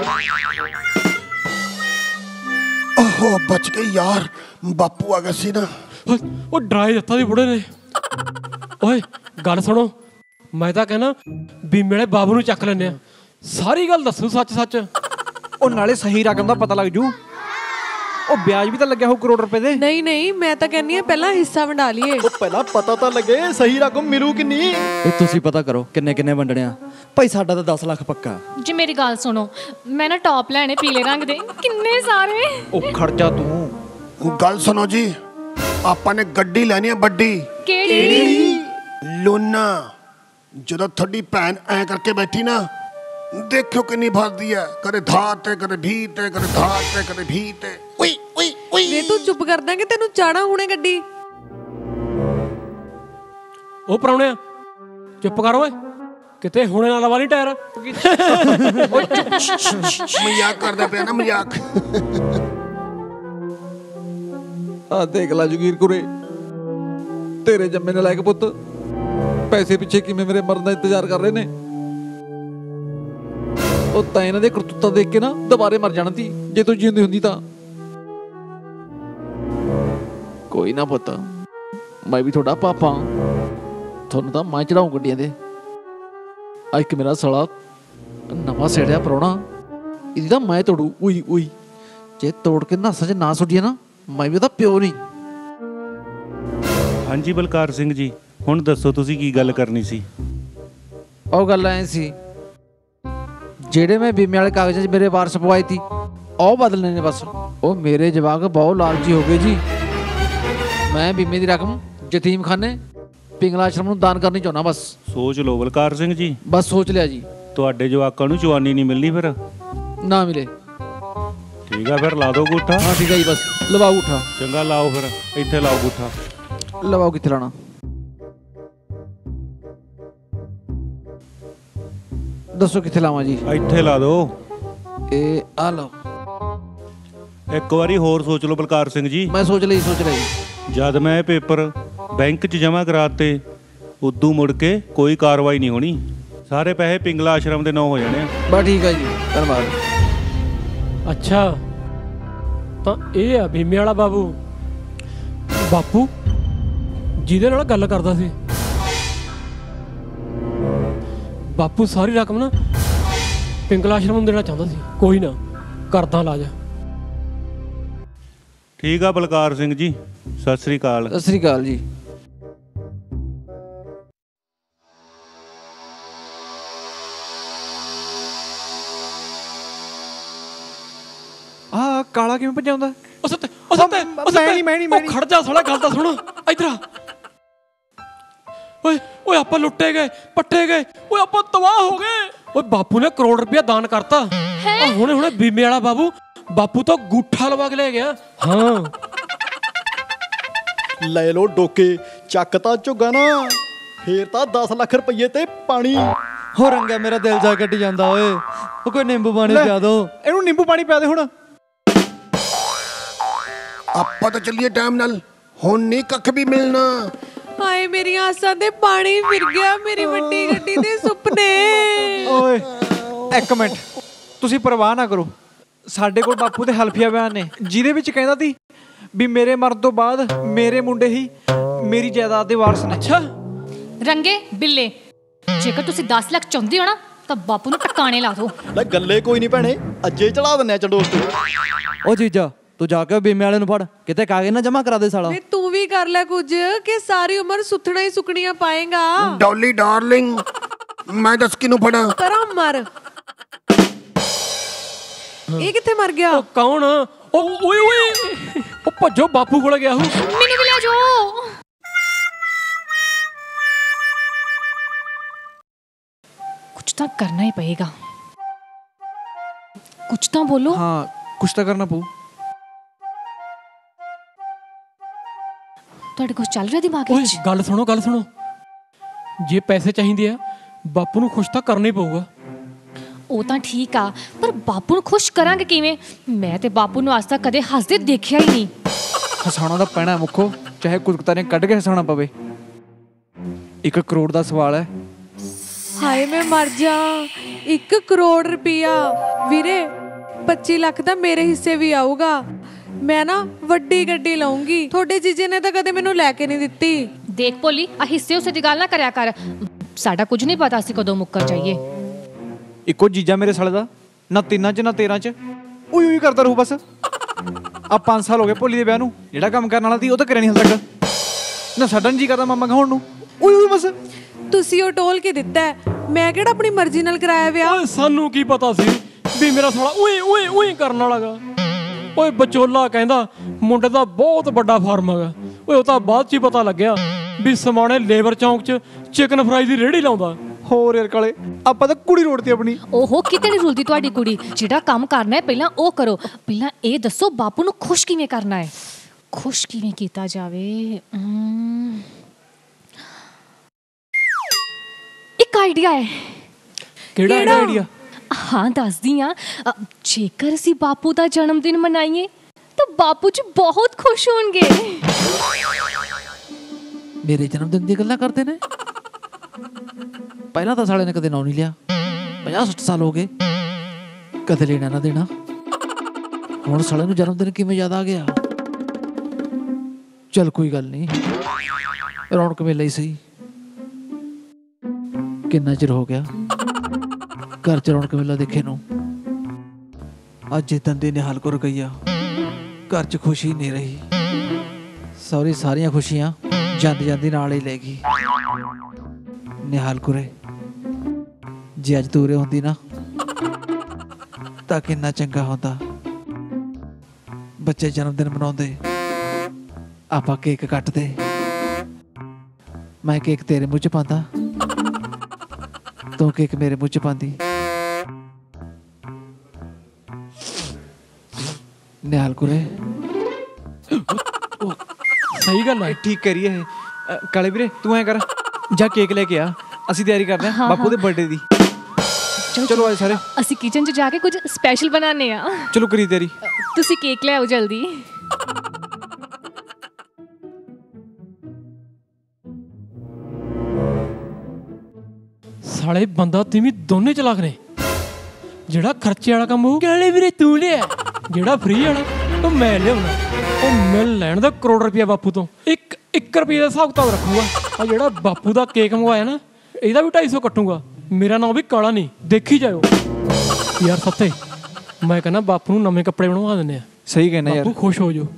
ओहो बच गई यार, बापू आ गया सी ना। ਉਹ ਡਰਾਈ ਦਿੱਤਾ ਦੀ ਬੁੜੇ ਨੇ। ਓਏ ਗੱਲ ਸੁਣੋ, ਮੈਂ ਤਾਂ ਕਹਿਣਾ ਬੀਮੇ ਵਾਲੇ ਬਾਬੂ ਨੂੰ ਚੱਕ ਲੈਨੇ ਆ, ਸਾਰੀ ਗੱਲ ਦੱਸੂ ਸੱਚ ਸੱਚ। ਉਹ ਨਾਲੇ ਸਹੀ ਰਕਮ ਦਾ ਪਤਾ ਲੱਗ ਜੂ। ਉਹ ਵਿਆਜ ਵੀ ਤਾਂ ਲੱਗਿਆ ਹੋ ਕਰੋੜ ਰੁਪਏ ਦੇ। ਨਹੀਂ ਨਹੀਂ, ਮੈਂ ਤਾਂ ਕਹਿੰਨੀ ਆ ਪਹਿਲਾਂ ਹਿੱਸਾ ਵੰਡਾ ਲਈਏ। ਉਹ ਪਹਿਲਾਂ ਪਤਾ ਤਾਂ ਲੱਗੇ ਸਹੀ ਰਕਮ ਮਿਲੂ ਕਿੰਨੀ। ਇਹ ਤੁਸੀਂ ਪਤਾ ਕਰੋ ਕਿੰਨੇ ਕਿੰਨੇ ਵੰਡਣੇ ਆ। ਭਾਈ ਸਾਡਾ ਤਾਂ 10 ਲੱਖ ਪੱਕਾ। ਜੀ ਮੇਰੀ ਗੱਲ ਸੁਣੋ, ਮੈਂ ਨਾ ਟੌਪ ਲੈਣੇ ਪੀਲੇ ਰੰਗ ਦੇ, ਕਿੰਨੇ ਸਾਰੇ। ਉਹ ਖਰਚਾ ਤੂੰ। ਗੱਲ ਸੁਣੋ ਜੀ, ਆਪਾਂ ਨੇ ਗੱਡੀ ਲੈਣੀ ਹੈ ਵੱਡੀ। ਕਿਹੜੀ? ਲੂਨਾ। ਜਦੋਂ ਤੁਹਾਡੀ ਭੈਣ ਐ ਕਰਕੇ ਬੈਠੀ ਨਾ, ਦੇਖਿਓ ਕਿੰਨੀ ਫਸਦੀ ਹੈ, ਕਦੇ ਧਾਰ ਤੇ ਕਦੇ ਵੀ ਤੇ, ਕਦੇ ਧਾਰ ਤੇ ਕਦੇ ਵੀ ਤੇ। ਉਈ ਉਈ ਉਈ ਵੇ ਤੂੰ ਚੁੱਪ ਕਰ ਦਾਂਗੇ, ਤੈਨੂੰ ਚਾਣਾ ਹੁਣੇ ਗੱਡੀ। ਉਹ ਪਰਾਉਣਿਆ ਚੁੱਪ ਕਰ ਓਏ, ਕਿਤੇ ਹੁਣੇ ਨਾ ਲਵਾ ਲਈ ਟਾਇਰ। ਮਜ਼ਾਕ ਕਰਦਾ ਪਿਆ ਨਾ, ਮਜ਼ਾਕ। ਆ ਦੇਖ ਲਾ ਜਗੀਰ ਕੁਰੇ, ਤੇਰੇ ਜੰਮੇ ਨੇ ਲਾਇਕ ਪੁੱਤ ਪੈਸੇ ਪਿੱਛੇ ਕਿਵੇਂ ਮੇਰੇ ਮਰਨ ਦਾ ਇੰਤਜ਼ਾਰ ਕਰ ਰਹੇ ਨੇ। ਉਹ ਤਾਂ ਇਹਨਾਂ ਦੇ ਕਰਤੂਤਾਂ ਦੇਖ ਕੇ ਨਾ ਦੁਬਾਰੇ ਮਰ ਜਾਣਾ ਸੀ ਜੇ ਤੂੰ ਜਿਉਂਦੀ ਹੁੰਦੀ ਤਾਂ। ਕੋਈ ਨਾ ਪੁੱਤ, ਮੈਂ ਵੀ ਤੁਹਾਡਾ ਪਾਪਾ, ਤੁਹਾਨੂੰ ਤਾਂ ਮੈਂ ਚੜਾਉਂ ਗੱਡੀਆਂ ਦੇ। ਆ ਇੱਕ ਮੇਰਾ ਸਾਲਾ ਨਵਾਂ ਸੇੜਿਆ ਪ੍ਰਾਹੁਣਾ, ਇਹਦੀ ਤਾਂ ਮੈਂ ਤੋੜੂ। ਉਈ ਉਈ, ਜੇ ਤੋੜ ਕੇ ਨਸਾਂ 'ਚ ਨਾ ਸੁੱਟੀਏ ਨਾ, ਮੈਂ ਵੀ ਉਹਦਾ ਪਿਓ ਨਹੀਂ। ਹਾਂਜੀ ਬਲਕਾਰ ਸਿੰਘ ਜੀ, ਹੁਣ ਦੱਸੋ ਤੁਸੀਂ ਕੀ ਗੱਲ ਕਰਨੀ ਸੀ? ਉਹ ਗੱਲ ਐ ਸੀ, ਜਿਹੜੇ ਮੈਂ ਬੀਮੇ ਵਾਲੇ ਕਾਗਜ਼ਾਂ 'ਚ ਮੇਰੇ ਵਾਰਸ ਪਵਾਏ ਸੀ, ਉਹ ਬਦਲਨੇ ਨੇ ਬਸ। ਉਹ ਮੇਰੇ ਜਵਾਕ ਬਹੁਤ ਲਾਲਚੀ ਹੋ ਗਏ ਜੀ। ਮੈਂ ਬੀਮੇ ਦੀ ਰਕਮ ਯਤੀਮਖਾਨੇ ਪਿੰਗਲਾ ਆਸ਼ਰਮ ਨੂੰ ਦਾਨ ਕਰਨੀ ਚਾਹੁੰਦਾ ਬਸ। ਸੋਚ ਲਓ ਬਲਕਾਰ ਸਿੰਘ ਜੀ। ਬਸ ਸੋਚ ਲਿਆ ਜੀ। ਤੁਹਾਡੇ ਜਵਾਕਾਂ ਨੂੰ ਜਵਾਨੀ ਨਹੀਂ ਮਿਲਣੀ ਫਿਰ। ਨਾ ਮਿਲੇ ਠੀਕ ਆ, ਫਿਰ ਲਾ ਦਿਓ ਗੂਠਾ। ਹਾਂ ਠੀਕ ਹੈ ਜੀ, ਬਸ ਲਵਾਓ ਉਠਾ। ਚੰਗਾ ਲਾਓ ਫਿਰ, ਇੱਥੇ ਲਾਓ ਗੂਠਾ। ਲਵਾਓ, ਕਿੱਥੇ ਲਾਣਾ? ਦੱਸੋ ਕਿੱਥੇ ਲਾਵਾਂ ਜੀ? ਇੱਥੇ ਲਾ ਦਿਓ। ਇਹ ਆ ਲਓ। ਇੱਕ ਵਾਰੀ ਹੋਰ ਸੋਚ ਲਓ ਬਲਕਾਰ ਸਿੰਘ ਜੀ। ਮੈਂ ਸੋਚ ਲਈ ਜਦ ਮੈਂ ਇਹ ਪੇਪਰ ਬੈਂਕ 'ਚ ਜਮ੍ਹਾਂ ਕਰਾਤੇ ਉਦੋਂ ਮੁੜ ਕੇ ਕੋਈ ਕਾਰਵਾਈ ਨਹੀਂ ਹੋਣੀ, ਸਾਰੇ ਪੈਸੇ ਪਿੰਗਲਾ ਆਸ਼ਰਮ ਦੇ ਨਾਂ ਹੋ ਜਾਣੇ ਆ। ਬਸ ਠੀਕ ਹੈ ਜੀ, ਧੰਨਵਾਦ। ਅੱਛਾ ਤਾਂ ਇਹ ਆ ਬੀਮੇ ਵਾਲਾ ਬਾਪੂ ਜਿਹਦੇ ਨਾਲ ਗੱਲ ਕਰਦਾ ਸੀ। ਬਾਪੂ ਸਾਰੀ ਰਕਮ ਨਾ ਪਿੰਗਲਾ ਆਸ਼ਰਮ ਨੂੰ ਦੇਣਾ ਚਾਹੁੰਦਾ ਸੀ। ਕੋਈ ਨਾ, ਕਰਦਾ ਇਲਾਜ। ਠੀਕ ਆ ਬਲਕਾਰ ਸਿੰਘ ਜੀ, ਸਤਿ ਸ੍ਰੀ ਅਕਾਲ। ਸਤਿ ਸ੍ਰੀ ਅਕਾਲ ਜੀ। ਆ ਕਾਲਾ ਕਿਵੇਂ ਭਜਾਉਂਦਾ? ਮੈਂ ਨਹੀਂ ਖੜ ਜਾ ਸਾਲਾ, ਗੱਲ ਤਾਂ ਸੁਣ ਇੱਧਰ ਆ। ਓਏ ਆਪਾਂ ਲੁੱਟੇ ਗਏ, ਪੱਟੇ ਗਏ, ਓਏ ਆਪਾਂ ਤਬਾਹ ਹੋ ਗਏ। ਓਏ ਬਾਪੂ ਨੇ ਕਰੋੜ ਰੁਪਇਆ ਦਾਨ ਕਰਤਾ। ਹੁਣੇ ਬੀਮੇ ਵਾਲਾ ਬਾਪੂ ਤੋਂ ਗੂਠਾ ਲਵਾ ਕੇ ਲੈ ਗਿਆ। ਹਾਂ ਲੈ ਲੋ ਡੋਕੇ, ਚੱਕ ਤਾਂ ਝੁੱਗਾ ਨਾ, ਫੇਰ ਤਾਂ 10 ਲੱਖ ਰੁਪਏ ਤੇ ਪਾਣੀ। ਹੋ ਰੰਗਾ ਮੇਰਾ ਦਿਲ ਜਾ ਕੱਟ ਜਾਂਦਾ ਓਏ। ਉਹ ਕੋਈ ਨਿੰਬੂ ਪਾਣੀ ਪਿਆ ਦੋ। ਇਹਨੂੰ ਨਿੰਬੂ ਪਾਣੀ ਪਿਆ ਦੇ ਹੁਣ। ਆਪਾਂ ਤਾਂ ਚੱਲੀਏ ਟਾਈਮ ਨਾਲ, ਹੁਣ ਨਹੀਂ ਕੱਖ ਵੀ ਮਿਲਣਾ। ਹਾਏ ਮੇਰੀਆਂ ਆਸਾਂ ਤੇ ਪਾਣੀ ਫਿਰ ਗਿਆ, ਮੇਰੀ ਵੱਡੀ ਗੱਡੀ ਦੇ ਸੁਪਨੇ। ਓਏ ਇੱਕ ਮਿੰਟ, ਤੁਸੀਂ ਪਰਵਾਹ ਨਾ ਕਰੋ। ਸਾਡੇ ਕੋਲ ਬਾਪੂ ਦੇ ਹਲਫੀਆ ਬਿਆਨ ਨੇ, ਜਿਹਦੇ ਵਿੱਚ ਕਹਿੰਦਾ ਸੀ ਵੀ ਮੇਰੇ ਮਰਨ ਤੋਂ ਬਾਅਦ ਮੇਰੇ ਮੁੰਡੇ ਹੀ ਮੇਰੀ ਜਾਇਦਾਦ ਦੇ ਵਾਰਸ ਨੇ। ਅੱਛਾ ਰੰਗੇ ਬਿੱਲੇ, ਜੇਕਰ ਤੁਸੀਂ 10 ਲੱਖ ਚਾਹੁੰਦੇ ਹੋ ਨਾ ਤਾਂ ਬਾਪੂ ਨੂੰ ਟਿਕਾਣੇ ਲਾ ਦਿਓ। ਲੈ ਗੱਲੇ ਕੋਈ ਨਹੀਂ ਭੈਣੇ, ਅੱਜੇ ਚੜਾ ਦਿੰਨੇ ਆ ਚੰਡੋਲ ਤੇ। ਉਹ ਜੀਜਾ ਤੂੰ ਜਾ ਕੇ ਬੀਮੇ ਵਾਲੇ ਨੂੰ ਫੜ, ਕਿਤੇ ਕਾਗਜ਼ ਨਾ ਜਮਾ ਕਰਾ ਦੇ ਸਾਲਾ। ਵੇ ਤੂੰ ਵੀ ਕਰ ਲੈ ਕੁਝ, ਕਿ ਸਾਰੀ ਉਮਰ ਸੁੱਥਣਾ ਹੀ ਸੁੱਕਣੀਆਂ ਪਾਏਗਾ। ਡੌਲੀ ਡਾਰਲਿੰਗ, ਮੈਂ ਦੱਸ ਕਿਨੂੰ ਫੜਾਂ? ਪਰਾਂ ਮਰ। ਇਹ ਕਿੱਥੇ ਮਰ ਗਿਆ? ਉਹ ਕੌਣ? ਓਏ ਉਹ ਭੱਜੋ, ਬਾਪੂ ਕੋਲ ਗਿਆ। ਮੈਨੂੰ ਵੀ ਲੈ ਜਾਓ। ਕੁਝ ਤਾਂ ਕਰਨਾ ਹੀ ਪਏਗਾ, ਕੁਝ ਤਾਂ ਬੋਲੋ। ਹਾਂ ਕੁਛ ਤਾਂ ਕਰਨਾ ਪਊ। ਤੁਹਾਡੇ ਕੁਝ ਚੱਲ ਰਿਹਾ ਦਿਮਾਗ ਓਏ ਵਿੱਚ? ਗੱਲ ਸੁਣੋ। ਜੇ ਪੈਸੇ ਚਾਹੀਦੇ ਆ ਬਾਪੂ ਨੂੰ ਖੁਸ਼ ਤਾਂ ਕਰਨਾ ਹੀ ਪਊਗਾ। ਉਹ ਤਾਂ ਠੀਕ ਆ, ਪਰ ਬਾਪੂ ਨੂੰ ਖੁਸ਼ ਕਰਾਂਗੇ ਕਿਵੇਂ? ਮੈਂ ਤੇ ਬਾਪੂ ਨੂੰ ਅੱਜ ਤੱਕ ਕਦੇ ਹੱਸਦੇ ਦੇਖਿਆ ਹੀ ਨਹੀਂ। ਹਸਾਉਣਾ ਤਾਂ ਪੈਣਾ ਮੁੱਖੋ, ਚਾਹੇ ਕੁਦਕਤਾ ਨੇ ਕੱਢ ਕੇ ਹਸਾਉਣਾ ਪਵੇ। 1 ਕਰੋੜ ਦਾ ਸਵਾਲ ਹੈ। ਹਾਏ ਮੈਂ ਮਰ ਜਾ। 1 ਕਰੋੜ ਰੁਪਇਆ ਵੀਰੇ, 25 ਲੱਖ ਦਾ ਮੇਰੇ ਹਿੱਸੇ ਵੀ ਆਊਗਾ। ਮੈਂ ਨਾ ਵੱਡੀ ਗੱਡੀ ਲਵਾਂਗੀ। ਤੁਹਾਡੇ ਜੀਜੇ ਨੇ ਤਾਂ ਕਦੇ ਮੈਨੂੰ ਲੈ ਕੇ ਨਹੀਂ ਦਿੱਤੀ। ਦੇਖ ਭੋਲੀ, ਆ ਹਿੱਸੇ ਉਸੇ ਦੀ ਗੱਲ ਨਾ ਕਰਿਆ ਕਰ। ਸਾਡਾ ਕੁਝ ਨਹੀਂ ਪਤਾ ਸੀ ਕਦੋਂ ਮੁੱਕਰ ਜਾਈਏ। ਇੱਕੋ ਜੀਜਾ ਮੇਰੇ ਸਾਲੇ ਦਾ, ਨਾ 3 'ਚ ਨਾ 13 'ਚ ਉਹੀ ਕਰਦਾ ਰਹੂ ਬਸ। ਆ 5 ਸਾਲ ਹੋ ਗਏ ਭੋਲੀ ਦੇ ਵਿਆਹ ਨੂੰ, ਜਿਹੜਾ ਕੰਮ ਕਰਨ ਵਾਲਾ ਸੀ ਉਹ ਤਾਂ ਕਰਿਆ ਨਹੀਂ ਹਲ ਤੱਕ। ਨਾ ਸਾਡਾ ਜੀ ਕਰਦਾ ਮਾਮਾ ਖਾਣ ਨੂੰ, ਉਹੀ ਬਸ। ਤੁਸੀਂ ਉਹ ਟੋਲ ਕੇ ਦਿੱਤਾ, ਮੈਂ ਕਿਹੜਾ ਆਪਣੀ ਮਰਜ਼ੀ ਨਾਲ ਕਰਾਇਆ ਵਿਆਹ। ਓਏ ਸਾਨੂੰ ਕੀ ਪਤਾ ਸੀ ਵੀ ਮੇਰਾ ਸਾਲਾ ਓਏ ਕਰਨ ਵਾਲਾਗਾ। ਓਏ ਵਿਚੋਲਾ ਕਹਿੰਦਾ ਮੁੰਡੇ ਦਾ ਬਹੁਤ ਵੱਡਾ ਫਾਰਮ ਹੈਗਾ। ਓਏ ਉਹ ਤਾਂ ਬਾਅਦ 'ਚ ਹੀ ਪਤਾ ਲੱਗਿਆ ਵੀ ਸਮਾਣੇ ਲੇਬਰ ਚੌਂਕ 'ਚ ਚਿਕਨ ਫਰਾਈ ਦੀ ਰੇਹੜੀ ਲਾਉਂਦਾ। ਹੋਰ ਯਾਰ ਕਾਲੇ, ਆਪਾਂ ਤਾਂ ਕੁੜੀ ਰੋਡ ਤੇ ਆਪਣੀ। ਓਹੋ, ਕਿਤੇ ਨਹੀਂ ਰੁਲਦੀ ਤੁਹਾਡੀ ਕੁੜੀ। ਜਿਹੜਾ ਕੰਮ ਕਰਨਾ ਹੈ ਪਹਿਲਾਂ ਉਹ ਕਰੋ। ਪਹਿਲਾਂ ਇਹ ਦੱਸੋ ਬਾਪੂ ਨੂੰ ਖੁਸ਼ ਕਿਵੇਂ ਕਰਨਾ ਹੈ? ਖੁਸ਼ ਕਿਵੇਂ ਕੀਤਾ ਜਾਵੇ? ਇੱਕ ਆਈਡੀਆ ਹੈ। ਕਿਹੜਾ ਆਈਡੀਆ? ਹਾਂ ਦੱਸਦੀ ਆ। ਜੇਕਰ ਅਸੀਂ ਬਾਪੂ ਦਾ ਜਨਮ ਦਿਨ ਮਨਾਈਏ ਤਾਂ ਬਾਪੂ ਜੀ ਬਹੁਤ ਖੁਸ਼ ਹੋਣਗੇ। ਮੇਰੇ ਜਨਮ ਦਿਨ ਦੀ ਗੱਲਾਂ ਕਰਦੇ ਨੇ। ਪਹਿਲਾਂ ਤਾਂ ਸਾਲੇ ਨੇ ਕਦੇ ਨਾਂ ਨਹੀਂ ਲਿਆ। 50-60 ਸਾਲ ਹੋ ਗਏ, ਕਦੇ ਲੈਣਾ ਨਾ ਦੇਣਾ। ਹੁਣ ਸਾਲੇ ਨੂੰ ਜਨਮ ਦਿਨ ਕਿਵੇਂ ਯਾਦ ਆ ਗਿਆ? ਚੱਲ ਕੋਈ ਗੱਲ ਨਹੀਂ, ਰੌਣਕ ਮੇਲਾ ਹੀ ਸਹੀ। ਕਿੰਨਾ ਚਿਰ ਹੋ ਗਿਆ ਘਰ ਚ ਰੌਣਕ ਮੇਲਾ ਦੇਖੇ ਨੂੰ। ਅੱਜ ਦੰਦੇ ਨੇ ਹਾਲ ਕਰ ਗਈਆ, ਘਰ ਚ ਖੁਸ਼ੀ ਨਹੀਂ ਰਹੀ। ਸੌਰੀ, ਸਾਰੀਆਂ ਖੁਸ਼ੀਆਂ ਜਾਂਦੀ ਜਾਂਦੀ ਨਾਲ ਹੀ ਲੈ ਗਈ। ਨਿਹਾਲ ਕੁਰੇ, ਜੇ ਅੱਜ ਤੂਰੇ ਹੁੰਦੀ ਨਾ ਤਾਂ ਕਿੰਨਾ ਚੰਗਾ ਹੁੰਦਾ। ਬੱਚੇ ਜਨਮ ਦਿਨ ਮਨਾਉਂਦੇ, ਆਪਾਂ ਕੇਕ ਕੱਟਦੇ, ਮੈਂ ਕੇਕ ਤੇਰੇ ਮੂੰਹ 'ਚ ਪਾਉਂਦਾ, ਤੂੰ ਕੇਕ ਮੇਰੇ ਮੂੰਹ 'ਚ ਪਾਉਂਦੀ। ਨਿਹਾਲ ਕੁਰੇ, ਸਹੀ ਗੱਲ ਹੈ। ਠੀਕ ਕਰੀਏ ਇਹ। ਕਾਲੇ ਵੀਰੇ ਤੂੰ ਐ ਕਰ, ਜਾ ਕੇਕ ਲੈ ਕੇ ਆ, ਅਸੀਂ ਤਿਆਰੀ ਕਰਦੇ ਹਾਂ ਬਾਪੂ ਦੇ ਬਰਥਡੇ ਦੀ। ਚਲੋ ਆਏ ਸਾਰੇ। ਅਸੀਂ ਕਿਚਨ 'ਚ ਜਾ ਕੇ ਕੁਝ ਸਪੈਸ਼ਲ ਬਣਾਉਂਦੇ ਆ। ਚਲੋ ਕਰੀ ਤੇਰੀ। ਤੁਸੀਂ ਕੇਕ ਲੈ ਆਓ ਜਲਦੀ। ਸਾਲੇ ਬੰਦਾ ਤੀਵੀਂ ਦੋਨੇ ਚਲਾਕ ਨੇ। ਜਿਹੜਾ ਖਰਚੇ ਵਾਲਾ ਕੰਮ ਉਹ ਕਹਿੰਦੇ ਵੀਰੇ ਤੂੰ ਲਿਆ, ਜਿਹੜਾ ਫ੍ਰੀ ਵਾਲਾ ਉਹ ਮੈਂ ਲਿਆਉਣਾ। ਉਹ ਮਿਲ ਲੈਣ ਦਾ ਕਰੋੜ ਰੁਪਇਆ ਬਾਪੂ ਤੋਂ। 1 ਰੁਪਏ ਦਾ ਹਿਸਾਬ ਕਿਤਾਬ ਰੱਖੂਗਾ। ਆ ਜਿਹੜਾ ਬਾਪੂ ਦਾ ਕੇਕ ਮੰਗਵਾਇਆ ਨਾ, ਇਹਦਾ ਵੀ 250 ਕੱਟੂਗਾ। ਮੇਰਾ ਨਾਂ ਵੀ ਕਾਲਾ ਨਹੀਂ, ਦੇਖੀ ਜਾਇਓ ਯਾਰ। ਸੱਤੇ ਮੈਂ ਕਹਿੰਦਾ ਬਾਪੂ ਨੂੰ ਨਵੇਂ ਕੱਪੜੇ ਬਣਵਾ ਦਿੰਦੇ ਆ। ਸਹੀ ਕਹਿੰਦਾ ਯਾਰ, ਬਾਪੂ ਖੁਸ਼ ਹੋ ਜਾਓ।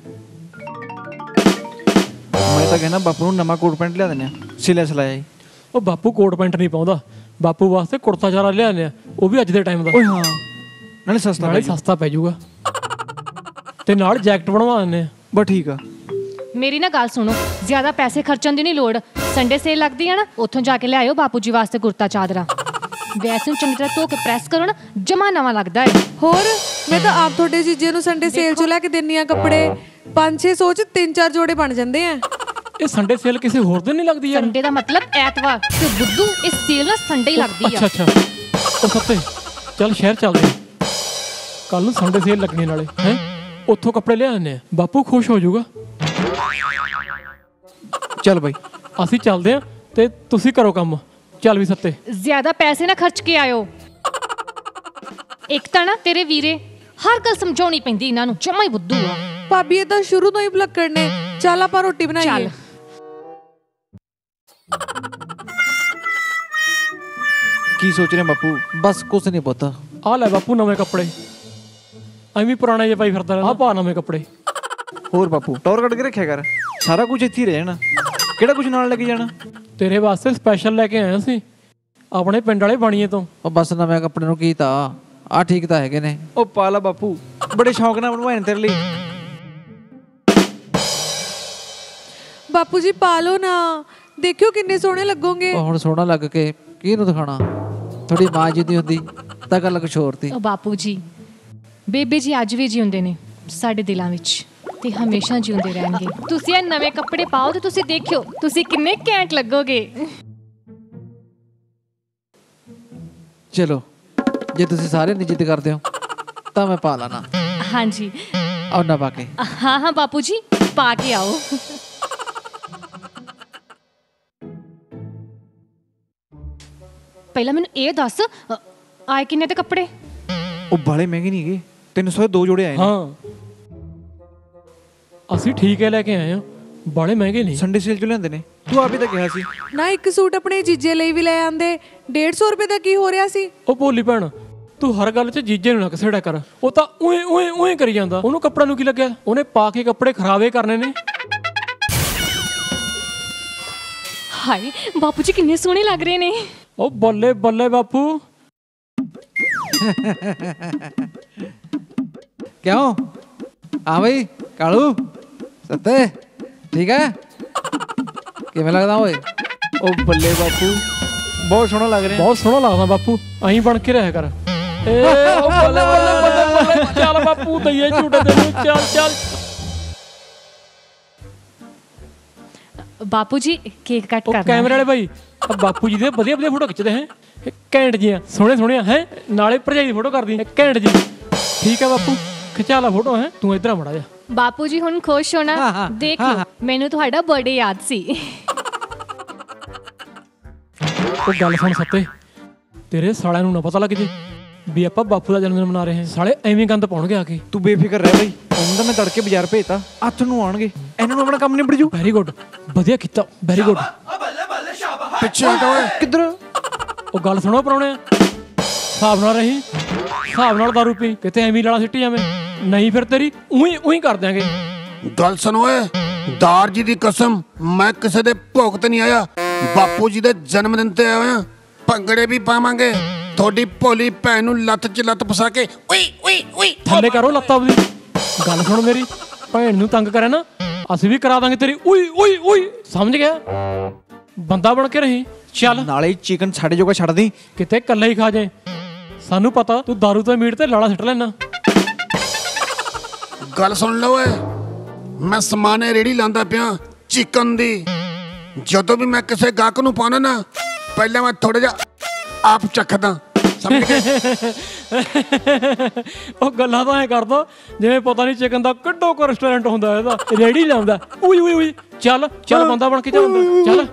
ਮੈਂ ਤਾਂ ਕਹਿੰਦਾ ਬਾਪੂ ਨੂੰ ਨਵਾਂ ਕੋਟ ਪੈਂਟ ਲਿਆ ਦਿੰਦੇ ਆ, ਸਿਲਿਆ ਸਲਾਇਆ। ਉਹ ਬਾਪੂ ਕੋਟ ਪੈਂਟ ਨਹੀਂ ਪਾਉਂਦਾ, ਬਾਪੂ ਵਾਸਤੇ ਕੁੜਤਾ ਚਾਰਾ ਲਿਆਉਂਦੇ ਆ, ਉਹ ਵੀ ਅੱਜ ਦੇ ਟਾਈਮ ਦਾ। ਓਏ ਹਾਂ, ਨਾਲੇ ਸਸਤਾ ਪੈ ਜਾਊਗਾ। ਤੇ ਨਾਲ ਜੈਕਟ ਬਣਵਾ ਦਿੰਦੇ ਆ। ਬਸ ਠੀਕ ਆ। ਮੇਰੀ ਨਾ ਗੱਲ ਸੁਣੋ, ਜ਼ਿਆਦਾ ਪੈਸੇ ਖਰਚਣ ਦੀ ਨਹੀਂ ਲੋੜ। ਸੰਡੇ ਸੇਲ ਲੱਗਦੀ ਆ ਨਾ, ਉੱਥੋਂ ਜਾ ਕੇ ਲਿਆਇਓ ਬਾਪੂ ਜੀ ਵਾਸਤੇ ਕੁੜਤਾ ਚਾਦਰਾ। ਵੈਸੇ ਨੂੰ ਚੰਗੀ ਤਰ੍ਹਾਂ ਧੋ ਕੇ ਪ੍ਰੈਸ ਕਰੋ ਨਾ, ਜਮਾ ਨਵਾਂ ਲੱਗਦਾ ਹੈ। ਹੋਰ ਮੈਂ ਤਾਂ ਆਪ ਤੁਹਾਡੇ ਜੀਜੇ ਨੂੰ ਸੰਡੇ ਸੇਲ 'ਚੋਂ ਲੈ ਕੇ ਦਿੰਨੀ ਆ ਕੱਪੜੇ। 500-600 'ਚ 3-4 ਜੋੜੇ ਬਣ ਜਾਂਦੇ ਆ। ਇਹ ਸੰਡੇ ਸੇਲ ਕਿਸੇ ਹੋਰ ਦਿਨ ਨਹੀਂ ਲੱਗਦੀ ਯਾਰ? ਸੰਡੇ ਦਾ ਮਤਲਬ ਐਤਵਾਰ ਤੇ ਬੁੱਧੂ। ਇਹ ਸੇਲ ਨਾ ਸੰਡੇ ਹੀ ਲੱਗਦੀ ਆ। ਅੱਛਾ ਉਹ ਸੱਤੇ ਚੱਲ ਸ਼ਹਿਰ ਚੱਲਦੇ ਆ, ਕੱਲ ਨੂੰ ਸੰਡੇ ਸੇਲ ਲੱਗਣੀ ਨਾਲੇ ਹੈ। ਉੱਥੋਂ ਕੱਪੜੇ ਲਿਆ ਆਉਂਦੇ ਆ, ਬਾਪੂ ਖੁਸ਼ ਹੋ ਜਾਊਗਾ। ਚੱਲ ਬਾਈ ਅਸੀਂ ਚੱਲਦੇ ਆ ਤੇ ਤੁਸੀਂ ਕਰੋ ਕੰਮ। ਚੱਲ ਵੀ ਸੱਤੇ, ਜ਼ਿਆਦਾ ਪੈਸੇ ਨਾ ਖਰਚ ਕੇ ਆਇਓ। ਇੱਕ ਤਾਂ ਨਾ ਤੇਰੇ ਵੀਰੇ ਹਰ ਗੱਲ ਸਮਝਾਉਣੀ ਪੈਂਦੀ ਇਹਨਾਂ ਨੂੰ, ਜਮਾ ਹੀ ਬੁੱਧੂ ਆ। ਭਾਬੀ ਇਹ ਤਾਂ ਸ਼ੁਰੂ ਤੋਂ ਹੀ ਭੁਲੱਕੜ ਨੇ। ਚੱਲ ਆਪਾਂ ਰੋਟੀ ਬਣਾਈਏ। ਕੀ ਸੋਚ ਰਹੇ ਬਾਪੂ? ਬਸ ਕੁਛ ਨਹੀਂ ਪਤਾ। ਆ ਲੈ ਬਾਪੂ ਨਵੇਂ ਕੱਪੜੇ। ਐਵੇਂ ਪੁਰਾਣੇ ਜਿਹੇ ਪਾਈ ਫਿਰਦਾ ਰਹਿੰਦਾ। ਆ ਪਾ ਨਵੇਂ ਕੱਪੜੇ। ਹੋਰ ਬਾਪੂ ਟੌਰ ਕੱਢ ਕੇ ਰੱਖਿਆ ਕਰ, ਸਾਰਾ ਕੁਝ ਇੱਥੇ ਹੀ ਰਹਿ ਜਾਣਾ। ਕਿਹੜਾ ਕੁਝ ਨਾਲ ਲੈ ਕੇ ਜਾਣਾ? ਤੇਰੇ ਵਾਸਤੇ ਸਪੈਸ਼ਲ ਲੈ ਕੇ ਆਇਆ ਸੀ ਆਪਣੇ ਪਿੰਡ ਵਾਲੇ ਬਾਣੀਏ ਤੋਂ। ਉਹ ਬਸ ਨਵੇਂ ਕੱਪੜੇ ਨੂੰ ਕੀ ਤਾਂ ਆ ਠੀਕ ਤਾਂ ਹੈਗੇ ਨੇ। ਉਹ ਪਾ ਲਾ ਬਾਪੂ, ਬੜੇ ਸ਼ੌਂਕ ਨਾਲ ਬਣਵਾਏ ਨੇ ਤੇਰੇ ਲਈ। ਬਾਪੂ ਜੀ ਪਾ ਲਓ ਨਾ, ਦੇਖਿਓ ਕਿੰਨੇ ਸੋਹਣੇ ਲੱਗੋਗੇ। ਹੁਣ ਸੋਹਣਾ ਲੱਗ ਕੇ ਕਿਹਨੂੰ ਦਿਖਾਣਾ? ਥੋੜੀ ਮਾਂ ਜੀ ਦੀ ਹੁੰਦੀ ਤਾਂ ਗੱਲ ਕੁਛ ਹੋਰ ਤੀ। ਉਹ ਬਾਪੂ ਜੀ ਬੇਬੇ ਜੀ ਅੱਜ ਵੀ ਜਿਉਂਦੇ ਨੇ ਸਾਡੇ ਦਿਲਾਂ ਵਿੱਚ ਤੇ ਹਮੇਸ਼ਾ ਜਿਉਂਦੇ ਰਹਿਣਗੇ। ਤੁਸੀਂ ਇਹ ਨਵੇਂ ਕੱਪੜੇ ਪਾਓ ਤੇ ਤੁਸੀਂ ਦੇਖਿਓ ਤੁਸੀਂ ਕਿੰਨੇ ਘੈਂਟ ਲੱਗੋਗੇ। ਚਲੋ ਜੇ ਤੁਸੀਂ ਸਾਰੇ ਨਿੱਜਤ ਕਰਦੇ ਹੋ ਤਾਂ ਮੈਂ ਪਾ ਲਾਣਾ। ਹਾਂਜੀ ਆਉਣਾ ਪਾ ਕੇ। ਹਾਂ ਬਾਪੂ ਜੀ ਪਾ ਕੇ ਆਓ। ਪਹਿਲਾਂ ਮੈਨੂੰ ਇਹ ਦੱਸ ਆਏ ਕਿੰਨੇ ਤੇ ਕੱਪੜੇ? ਉਹ ਬਾਲੇ ਮਹਿੰਗੇ ਨਹੀਂ ਹੈਗੇ, 300 ਦੇ 2 ਜੋੜੇ ਆਏ ਨੇ। ਹਾਂ ਅਸੀਂ ਠੀਕ ਹੈ ਲੈ ਕੇ ਆਏ ਆ, ਬਾਲੇ ਮਹਿੰਗੇ ਨਹੀਂ। ਸੰਡੇ ਸੇਲ ਚੋਂ ਲਿਆਂਦੇ ਨੇ, ਤੂੰ ਆਪ ਹੀ ਤਾਂ ਕਿਹਾ ਸੀ ਨਾ। ਇੱਕ ਸੂਟ ਆਪਣੇ ਜੀਜੇ ਲਈ ਵੀ ਲੈ ਆਂਦੇ। 150 ਰੁਪਏ ਦਾ ਕੀ ਹੋ ਰਿਹਾ ਸੀ? ਉਹ ਭੋਲੀ ਭੈਣ ਤੂੰ ਹਰ ਗੱਲ 'ਚ ਜੀਜੇ ਨੂੰ ਨਾ ਘਸੇੜਿਆ ਕਰ। ਉਹ ਤਾਂ ਉਏ ਕਰੀ ਜਾਂਦਾ। ਉਹਨੂੰ ਕੱਪੜਾ ਨੂੰ ਕੀ ਲੱਗਿਆ? ਉਹਨੇ ਪਾ ਕੇ ਕੱਪੜੇ ਖਰਾਬੇ ਕਰਨੇ ਨੇ। ਹਾਏ ਬਾਪੂ ਜੀ ਕਿੰਨੇ ਸੋਹਣੇ ਲੱਗ ਰਹੇ ਨੇ। ਉਹ ਬੱਲੇ ਬੱਲੇ ਬਾਪੂ। ਕਿਉਂ ਆ ਬਈ ਕਾਲੂ ਸੱਤੇ ਠੀਕ ਹੈ? ਕਿਵੇਂ ਲੱਗਦਾ ਓਏ? ਉਹ ਬੱਲੇ ਬਾਪੂ, ਬਹੁਤ ਸੋਹਣਾ ਲੱਗ ਰਿਹਾ। ਬਹੁਤ ਸੋਹਣਾ ਲੱਗਦਾ ਬਾਪੂ, ਐਂ ਬਣ ਕੇ ਰਹਿ ਕਰ। ਏ ਉਹ ਬੱਲੇ ਬੱਲੇ ਚੱਲ ਬਾਪੂ ਦਈਏ ਝੂਟੇ ਤੈਨੂੰ। ਚੱਲ ਬਾਪੂ ਜੀ ਕੇਕ ਕੱਟ ਕਰਨਾ। ਕੈਮਰੇ ਵਾਲੇ ਭਾਈ ਬਾਪੂ ਜੀ ਦੇ ਵਧੀਆ ਫੋਟੋ ਖਿੱਚਦੇ ਹੈ, ਘੈਂਟ ਜੀਆਂ ਸੋਹਣੇ ਹੈ। ਨਾਲੇ ਭਰਜਾਈ ਦੀ ਫੋਟੋ ਕਰਦੀ ਘੈਂਟ ਜੀ। ਠੀਕ ਹੈ ਬਾਪੂ ਖਿਚਾ ਲਾ ਫੋਟੋ। ਹੈ ਤੂੰ ਇੱਧਰ ਮੜਾ ਜਾ। ਬਾਪੂ ਜੀ ਹੁਣ ਖੁਸ਼ ਹੋਣਾ। ਦੇਖ ਲਓ ਮੈਨੂੰ ਤੁਹਾਡਾ ਬਰਥਡੇ ਯਾਦ ਸੀ। ਉਹ ਗੱਲ ਸੁਣ ਸੱਤੇ, ਤੇਰੇ ਸਾਲਿਆਂ ਨੂੰ ਨਾ ਪਤਾ ਲੱਗ ਜੇ ਵੀ ਆਪਾਂ ਬਾਪੂ ਦਾ ਜਨਮ ਦਿਨ ਮਨਾ ਰਹੇ ਹਾਂ। ਸਾਲੇ ਐਵੇਂ ਗੰਦ ਪਾਉਣਗੇ ਆ ਕੇ। ਤੂੰ ਬੇਫਿਕਰ ਰਹਿ ਬਈ, ਉਹਨਾਂ ਦਾ ਮੈਂ ਤੜਕੇ ਬਾਜ਼ਾਰ ਭੇਜਤਾ, ਹੱਥ ਨੂੰ ਆਉਣਗੇ। ਇਹਨਾਂ ਨੂੰ ਆਪਣਾ ਕੰਮ ਨਿਬੜ ਜੂ। ਵੈਰੀ ਗੁੱਡ, ਵਧੀਆ ਕੀਤਾ, ਵੈਰੀ ਗੁੱਡ। ਪਿੱਛੇ ਹਟ ਓਏ। ਕਿੱਧਰ? ਉਹ ਗੱਲ ਸੁਣੋ ਪ੍ਰਾਹੁਣੇ, ਹਿਸਾਬ ਨਾਲ ਰਹੀ, ਹਿਸਾਬ ਨਾਲ ਦਾਰੂ ਪੀ, ਕਿਤੇ ਐਵੇਂ ਲਾਲਾ ਸਿੱਟੀ ਜਾਵੇਂ। ਨਹੀਂ ਫਿਰ ਤੇਰੀ ਉਹੀ ਕਰ ਦਿਆਂਗੇ। ਗੱਲ ਸੁਣ ਓਏ, ਦਾਰ ਜੀ ਦੀ ਕਸਮ ਮੈਂ ਕਿਸੇ ਦੇ ਭੋਗ ਤੇ ਨਹੀਂ ਆਇਆ, ਬਾਪੂ ਜੀ ਦੇ ਜਨਮ ਦਿਨ ਤੇ ਆਇਆ ਹੋਇਆ। ਭੰਗੜੇ ਵੀ ਪਾਵਾਂਗੇ, ਤੁਹਾਡੀ ਭੋਲੀ ਭੈਣ ਨੂੰ ਲੱਤ 'ਚ ਲੱਤ ਫਸਾ ਕੇ ਉਈ ਥੱਲੇ ਕਰੋ ਲੱਤਾਂ ਉਹਦੀ। ਗੱਲ ਸੁਣ ਮੇਰੀ, ਭੈਣ ਨੂੰ ਤੰਗ ਕਰੇ ਨਾ ਅਸੀਂ ਵੀ ਕਰਾ ਦਾਂਗੇ ਤੇਰੀ ਉਈ। ਸਮਝ ਗਿਆ? ਬੰਦਾ ਬਣ ਕੇ ਰਹੀ। ਚੱਲ ਨਾਲੇ ਚਿਕਨ ਸਾਡੇ ਜੋਗਾ ਛੱਡ ਦੀ, ਕਿਤੇ ਇਕੱਲਾ ਹੀ ਖਾ ਜਾਏ। ਸਾਨੂੰ ਪਤਾ ਤੂੰ ਦਾਰੂ ਤੇ ਮੀਟ ਤੇ ਲਾਲਾ ਸਿੱਟ ਲੈਣਾ। ਗੱਲ ਸੁਣ ਲਓ ਓਏ, ਮੈਂ ਸਮਾਨੇ ਰੇੜੀ ਲਾਂਦਾ ਪਿਆ ਚਿਕਨ ਦੀ। ਜਦੋਂ ਵੀ ਮੈਂ ਕਿਸੇ ਗਾਹਕ ਨੂੰ ਪਾਉਣਾ ਨਾ, ਪਹਿਲਾਂ ਮੈਂ ਥੋੜਾ ਜਿਹਾ ਆਪ ਚੱਖਦਾ, ਸਮਝ ਗਏ? ਉਹ ਗੱਲਾਂ ਤਾਂ ਐ ਕਰਦਾ ਜਿਵੇਂ ਪਤਾ ਨਹੀਂ ਚਿਕਨ ਦਾ ਕਿੱਡੋ ਕੋ ਰੈਸਟੋਰੈਂਟ ਹੁੰਦਾ ਇਹਦਾ ਰੇੜੀ ਲਾਉਂਦਾ। ਉਈ ਉਈ ਉਈ ਚੱਲ ਚੱਲ ਬੰਦਾ ਬਣ ਕੇ ਚੱਲ ਚੱਲ।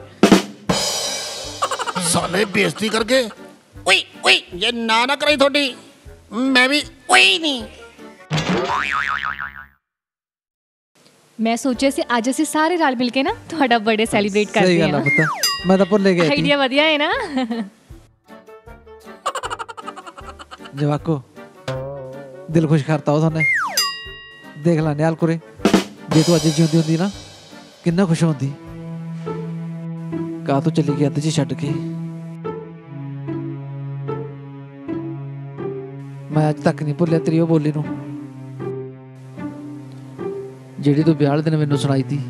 ਸਾਲੇ ਬੇਇੱਜ਼ਤੀ ਕਰਕੇ ਉਈ ਉਈ ਜੇ ਨਾ ਕਰਾਈ ਤੁਹਾਡੀ ਮੈਂ ਵੀ ਉਈ ਨਹੀਂ। ਮੈਂ ਸੋਚਿਆ ਸੀ ਅੱਜ ਅਸੀਂ ਸਾਰੇ ਰਲ ਮਿਲ ਕੇ ਨਾ ਤੁਹਾਡਾ ਬਰਥਡੇ ਸੈਲੀਬ੍ਰੇਟ ਸਹੀ ਕਰਦੇ ਗੱਲ ਆ ਹਾਂ। ਪੁੱਤ, ਮੈਂ ਤਾਂ ਭੁੱਲੇ ਗਿਆ ਸੀ। ਆਈਡੀਆ ਵਧੀਆ ਹੈ ਨਾ। ਜਵਾਕੋ ਦਿਲ ਖੁਸ਼ ਕਰਤਾ ਉਹ ਤੁਹਾਨੂੰ। ਦੇਖ ਲੈ ਨਿਹਾਲ ਕੁਰੇ, ਜੇ ਤੂੰ ਅੱਜ ਜਿਉਂਦੀ ਹੁੰਦੀ ਨਾ ਕਿੰਨਾ ਖੁਸ਼ ਹੁੰਦੀ। ਕਾਹ ਤੋਂ ਚਲੀ ਗਈ ਅੱਧ 'ਚ ਛੱਡ ਕੇ। ਮੈਂ ਅੱਜ ਤੱਕ ਨਹੀਂ ਭੁੱਲਿਆ ਤੇਰੀ ਉਹ ਬੋਲੀ ਨੂੰ ਜਿਹੜੀ ਤੂੰ ਵਿਆਹ ਵਾਲੇ ਦਿਨ ਮੈਨੂੰ ਸੁਣਾਈ ਤੀ।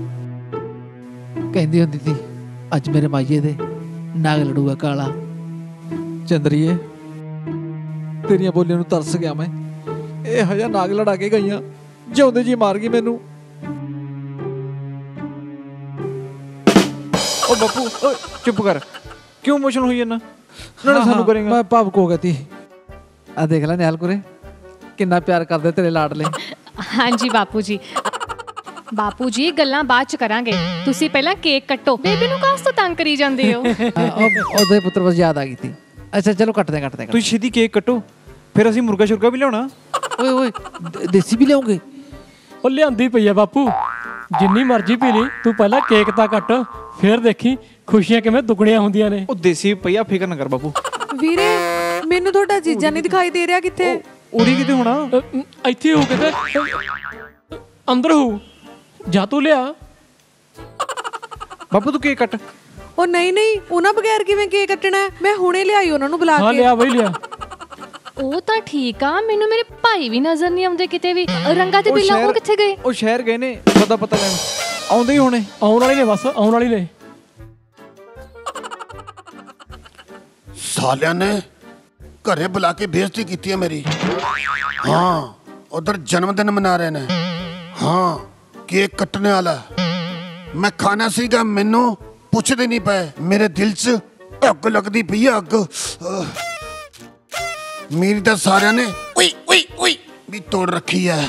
ਕਹਿੰਦੀ ਹੁੰਦੀ ਤੀ ਅੱਜ ਮੇਰੇ ਮਾਈਏ ਦੇ ਨਾਗ ਲੜੂਗਾ ਕਾਲਾ। ਚੰਦਰੀਏ ਤੇਰੀਆਂ ਬੋਲੀਆਂ ਨੂੰ ਤਰਸ ਗਿਆ ਮੈਂ। ਇਹ ਹਜਾ ਨਾਗ ਲੜਾ ਕੇ ਗਈਆਂ, ਜਿਉਂਦੇ ਜੀ ਮਾਰ ਗਈ ਮੈਨੂੰ। ਉਹ ਬਾਪੂ ਓਏ ਚੁੱਪ ਕਰ, ਕਿਉਂ ਇਮੋਸ਼ਨਲ ਹੋਈ ਜਾਂਦਾ? ਨਾਲੇ ਸਾਨੂੰ ਕਰੇਗਾ। ਮੈਂ ਭਾਵੁਕ ਹੋ ਗਿਆ ਤੀ। ਆ ਦੇਖ ਲੈ ਨਿਹਾਲ ਕੁਰੇ ਕਿੰਨਾ ਪਿਆਰ ਕਰਦੇ ਤੇਰੇ ਲਾਡਲੇ। ਹਾਂਜੀ ਬਾਪੂ ਜੀ। ਬਾਪੂ ਜੀ ਗੱਲਾਂ ਬਾਅਦ ਚ ਕਰਾਂਗੇ, ਤੁਸੀਂ ਪਹਿਲਾਂ ਕੇਕ ਕੱਟੋ। ਬੇਬੀ ਨੂੰ ਕਾਸ ਤੋਂ ਤੰਗ ਕਰੀ ਜਾਂਦੇ ਹੋ? ਉਹਦੇ ਪੁੱਤਰ ਬਸ ਯਾਦ ਆ ਗਈ ਤੀ। ਅੱਛਾ ਚਲੋ ਕੱਟਦੇ ਕੱਟਦੇ। ਤੁਸੀਂ ਛੇਤੀ ਕੇਕ ਕੱਟੋ, ਫਿਰ ਅਸੀਂ ਮੁਰਗਾ ਸ਼ੁਰਗਾ ਵੀ ਲਿਆਉਣਾ। ਓਏ ਓਏ ਦੇਸੀ ਵੀ ਲਿਆਉਂਗੇ? ਉਹ ਲਿਆਂਦੀ ਪਈ ਆ ਬਾਪੂ, ਜਿੰਨੀ ਮਰਜ਼ੀ ਪੀ ਲਈ, ਤੂੰ ਪਹਿਲਾਂ ਕੇਕ ਤਾਂ ਕੱਟ, ਫਿਰ ਦੇਖੀ ਖੁਸ਼ੀਆਂ ਕਿਵੇਂ ਦੁੱਗਣੀਆਂ ਹੁੰਦੀਆਂ ਨੇ। ਉਹ ਦੇਸੀ ਪਈਆ, ਫਿਕਰ ਨਾ ਕਰ ਬਾਪੂ। ਵੀਰੇ ਮੈਨੂੰ ਤੁਹਾਡਾ ਜੀਜਾ ਨਹੀਂ ਦਿਖਾਈ ਦੇ ਰਿਹਾ ਕਿੱਥੇ? ਉਰੀ ਕਿਤੇ ਹੋਣਾ। ਇੱਥੇ ਹੋ ਕਿਤੇ ਅੰਦਰ ਹੋ ਜਾ, ਤੂੰ ਲਿਆ। ਬਾਪੂ ਤੂੰ ਕੇਕ ਕੱਟ। ਉਹ ਨਹੀਂ ਨਹੀਂ, ਉਹਨਾਂ ਬਗੈਰ ਕਿਵੇਂ ਕੇਕ ਕੱਟਣਾ? ਮੈਂ ਹੁਣੇ ਲਿਆਈ ਉਹਨਾਂ ਨੂੰ ਬੁਲਾ ਕੇ। ਹਾਂ ਲਿਆ ਬਈ ਲਿਆ। ਉਹ ਤਾਂ ਠੀਕ ਆ, ਮੈਨੂੰ ਮੇਰੇ ਭਾਈ ਵੀ ਨਜ਼ਰ ਨਹੀਂ ਆਉਂਦੇ ਕਿਤੇ ਵੀ। ਰੰਗਾ ਤੇ ਬਿੱਲਾ ਉਹ ਕਿੱਥੇ ਗਏ? ਉਹ ਸ਼ਹਿਰ ਗਏ ਨੇ ਪਤਾ ਲੈਣ, ਆਉਂਦੇ ਹੀ ਹੋਣੇ। ਆਉਣ ਵਾਲੇ ਨੇ, ਬਸ ਆਉਣ ਵਾਲੀ ਨੇ। ਸਾਲਿਆਂ ਨੇ ਘਰੇ ਬੁਲਾ ਕੇ ਬੇਇੱਜ਼ਤੀ ਕੀਤੀ ਹੈ ਮੇਰੀ। ਹਾਂ ਉਧਰ ਜਨਮ ਦਿਨ ਮਨਾ ਰਹੇ ਨੇ। ਹਾਂ ਕੇਕ ਕੱਟਣੇ ਵਾਲਾ ਮੈਂ ਖਾਣਾ ਸੀਗਾ, ਮੈਨੂੰ ਪੁੱਛਦੇ ਨਹੀਂ ਪਏ। ਮੇਰੇ ਦਿਲ 'ਚ ਅੱਗ ਲੱਗਦੀ ਪਈ ਆ, ਅੱਗ। ਮੇਰੀ ਤਾਂ ਸਾਰਿਆਂ ਨੇ ਉਈ ਉਈ ਉਈ ਵੀ ਤੋੜ ਰੱਖੀ ਹੈ।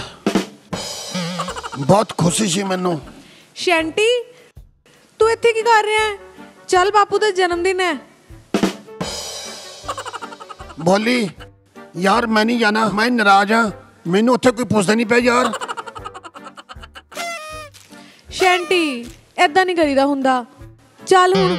ਬਹੁਤ ਖੁਸ਼ੀ ਸੀ ਮੈਨੂੰ। ਸ਼ੈਂਟੀ ਤੂੰ ਇੱਥੇ ਕੀ ਕਰ ਰਿਹਾ ਹੈ? ਚੱਲ ਬਾਪੂ ਦਾ ਜਨਮ ਦਿਨ ਹੈ। ਬੋਲੀ ਯਾਰ ਮੈਂ ਨਹੀਂ ਜਾਣਾ, ਮੈਂ ਨਾਰਾਜ਼ ਹਾਂ। ਮੈਨੂੰ ਉੱਥੇ ਕੋਈ ਪੁੱਛਦਾ ਨਹੀਂ ਪਿਆ ਯਾਰ। ਸ਼ੈਂਟੀ ਏਦਾਂ ਨਹੀਂ ਕਰੀਦਾ ਹੁੰਦਾ। ਚੱਲ ਹੁਣ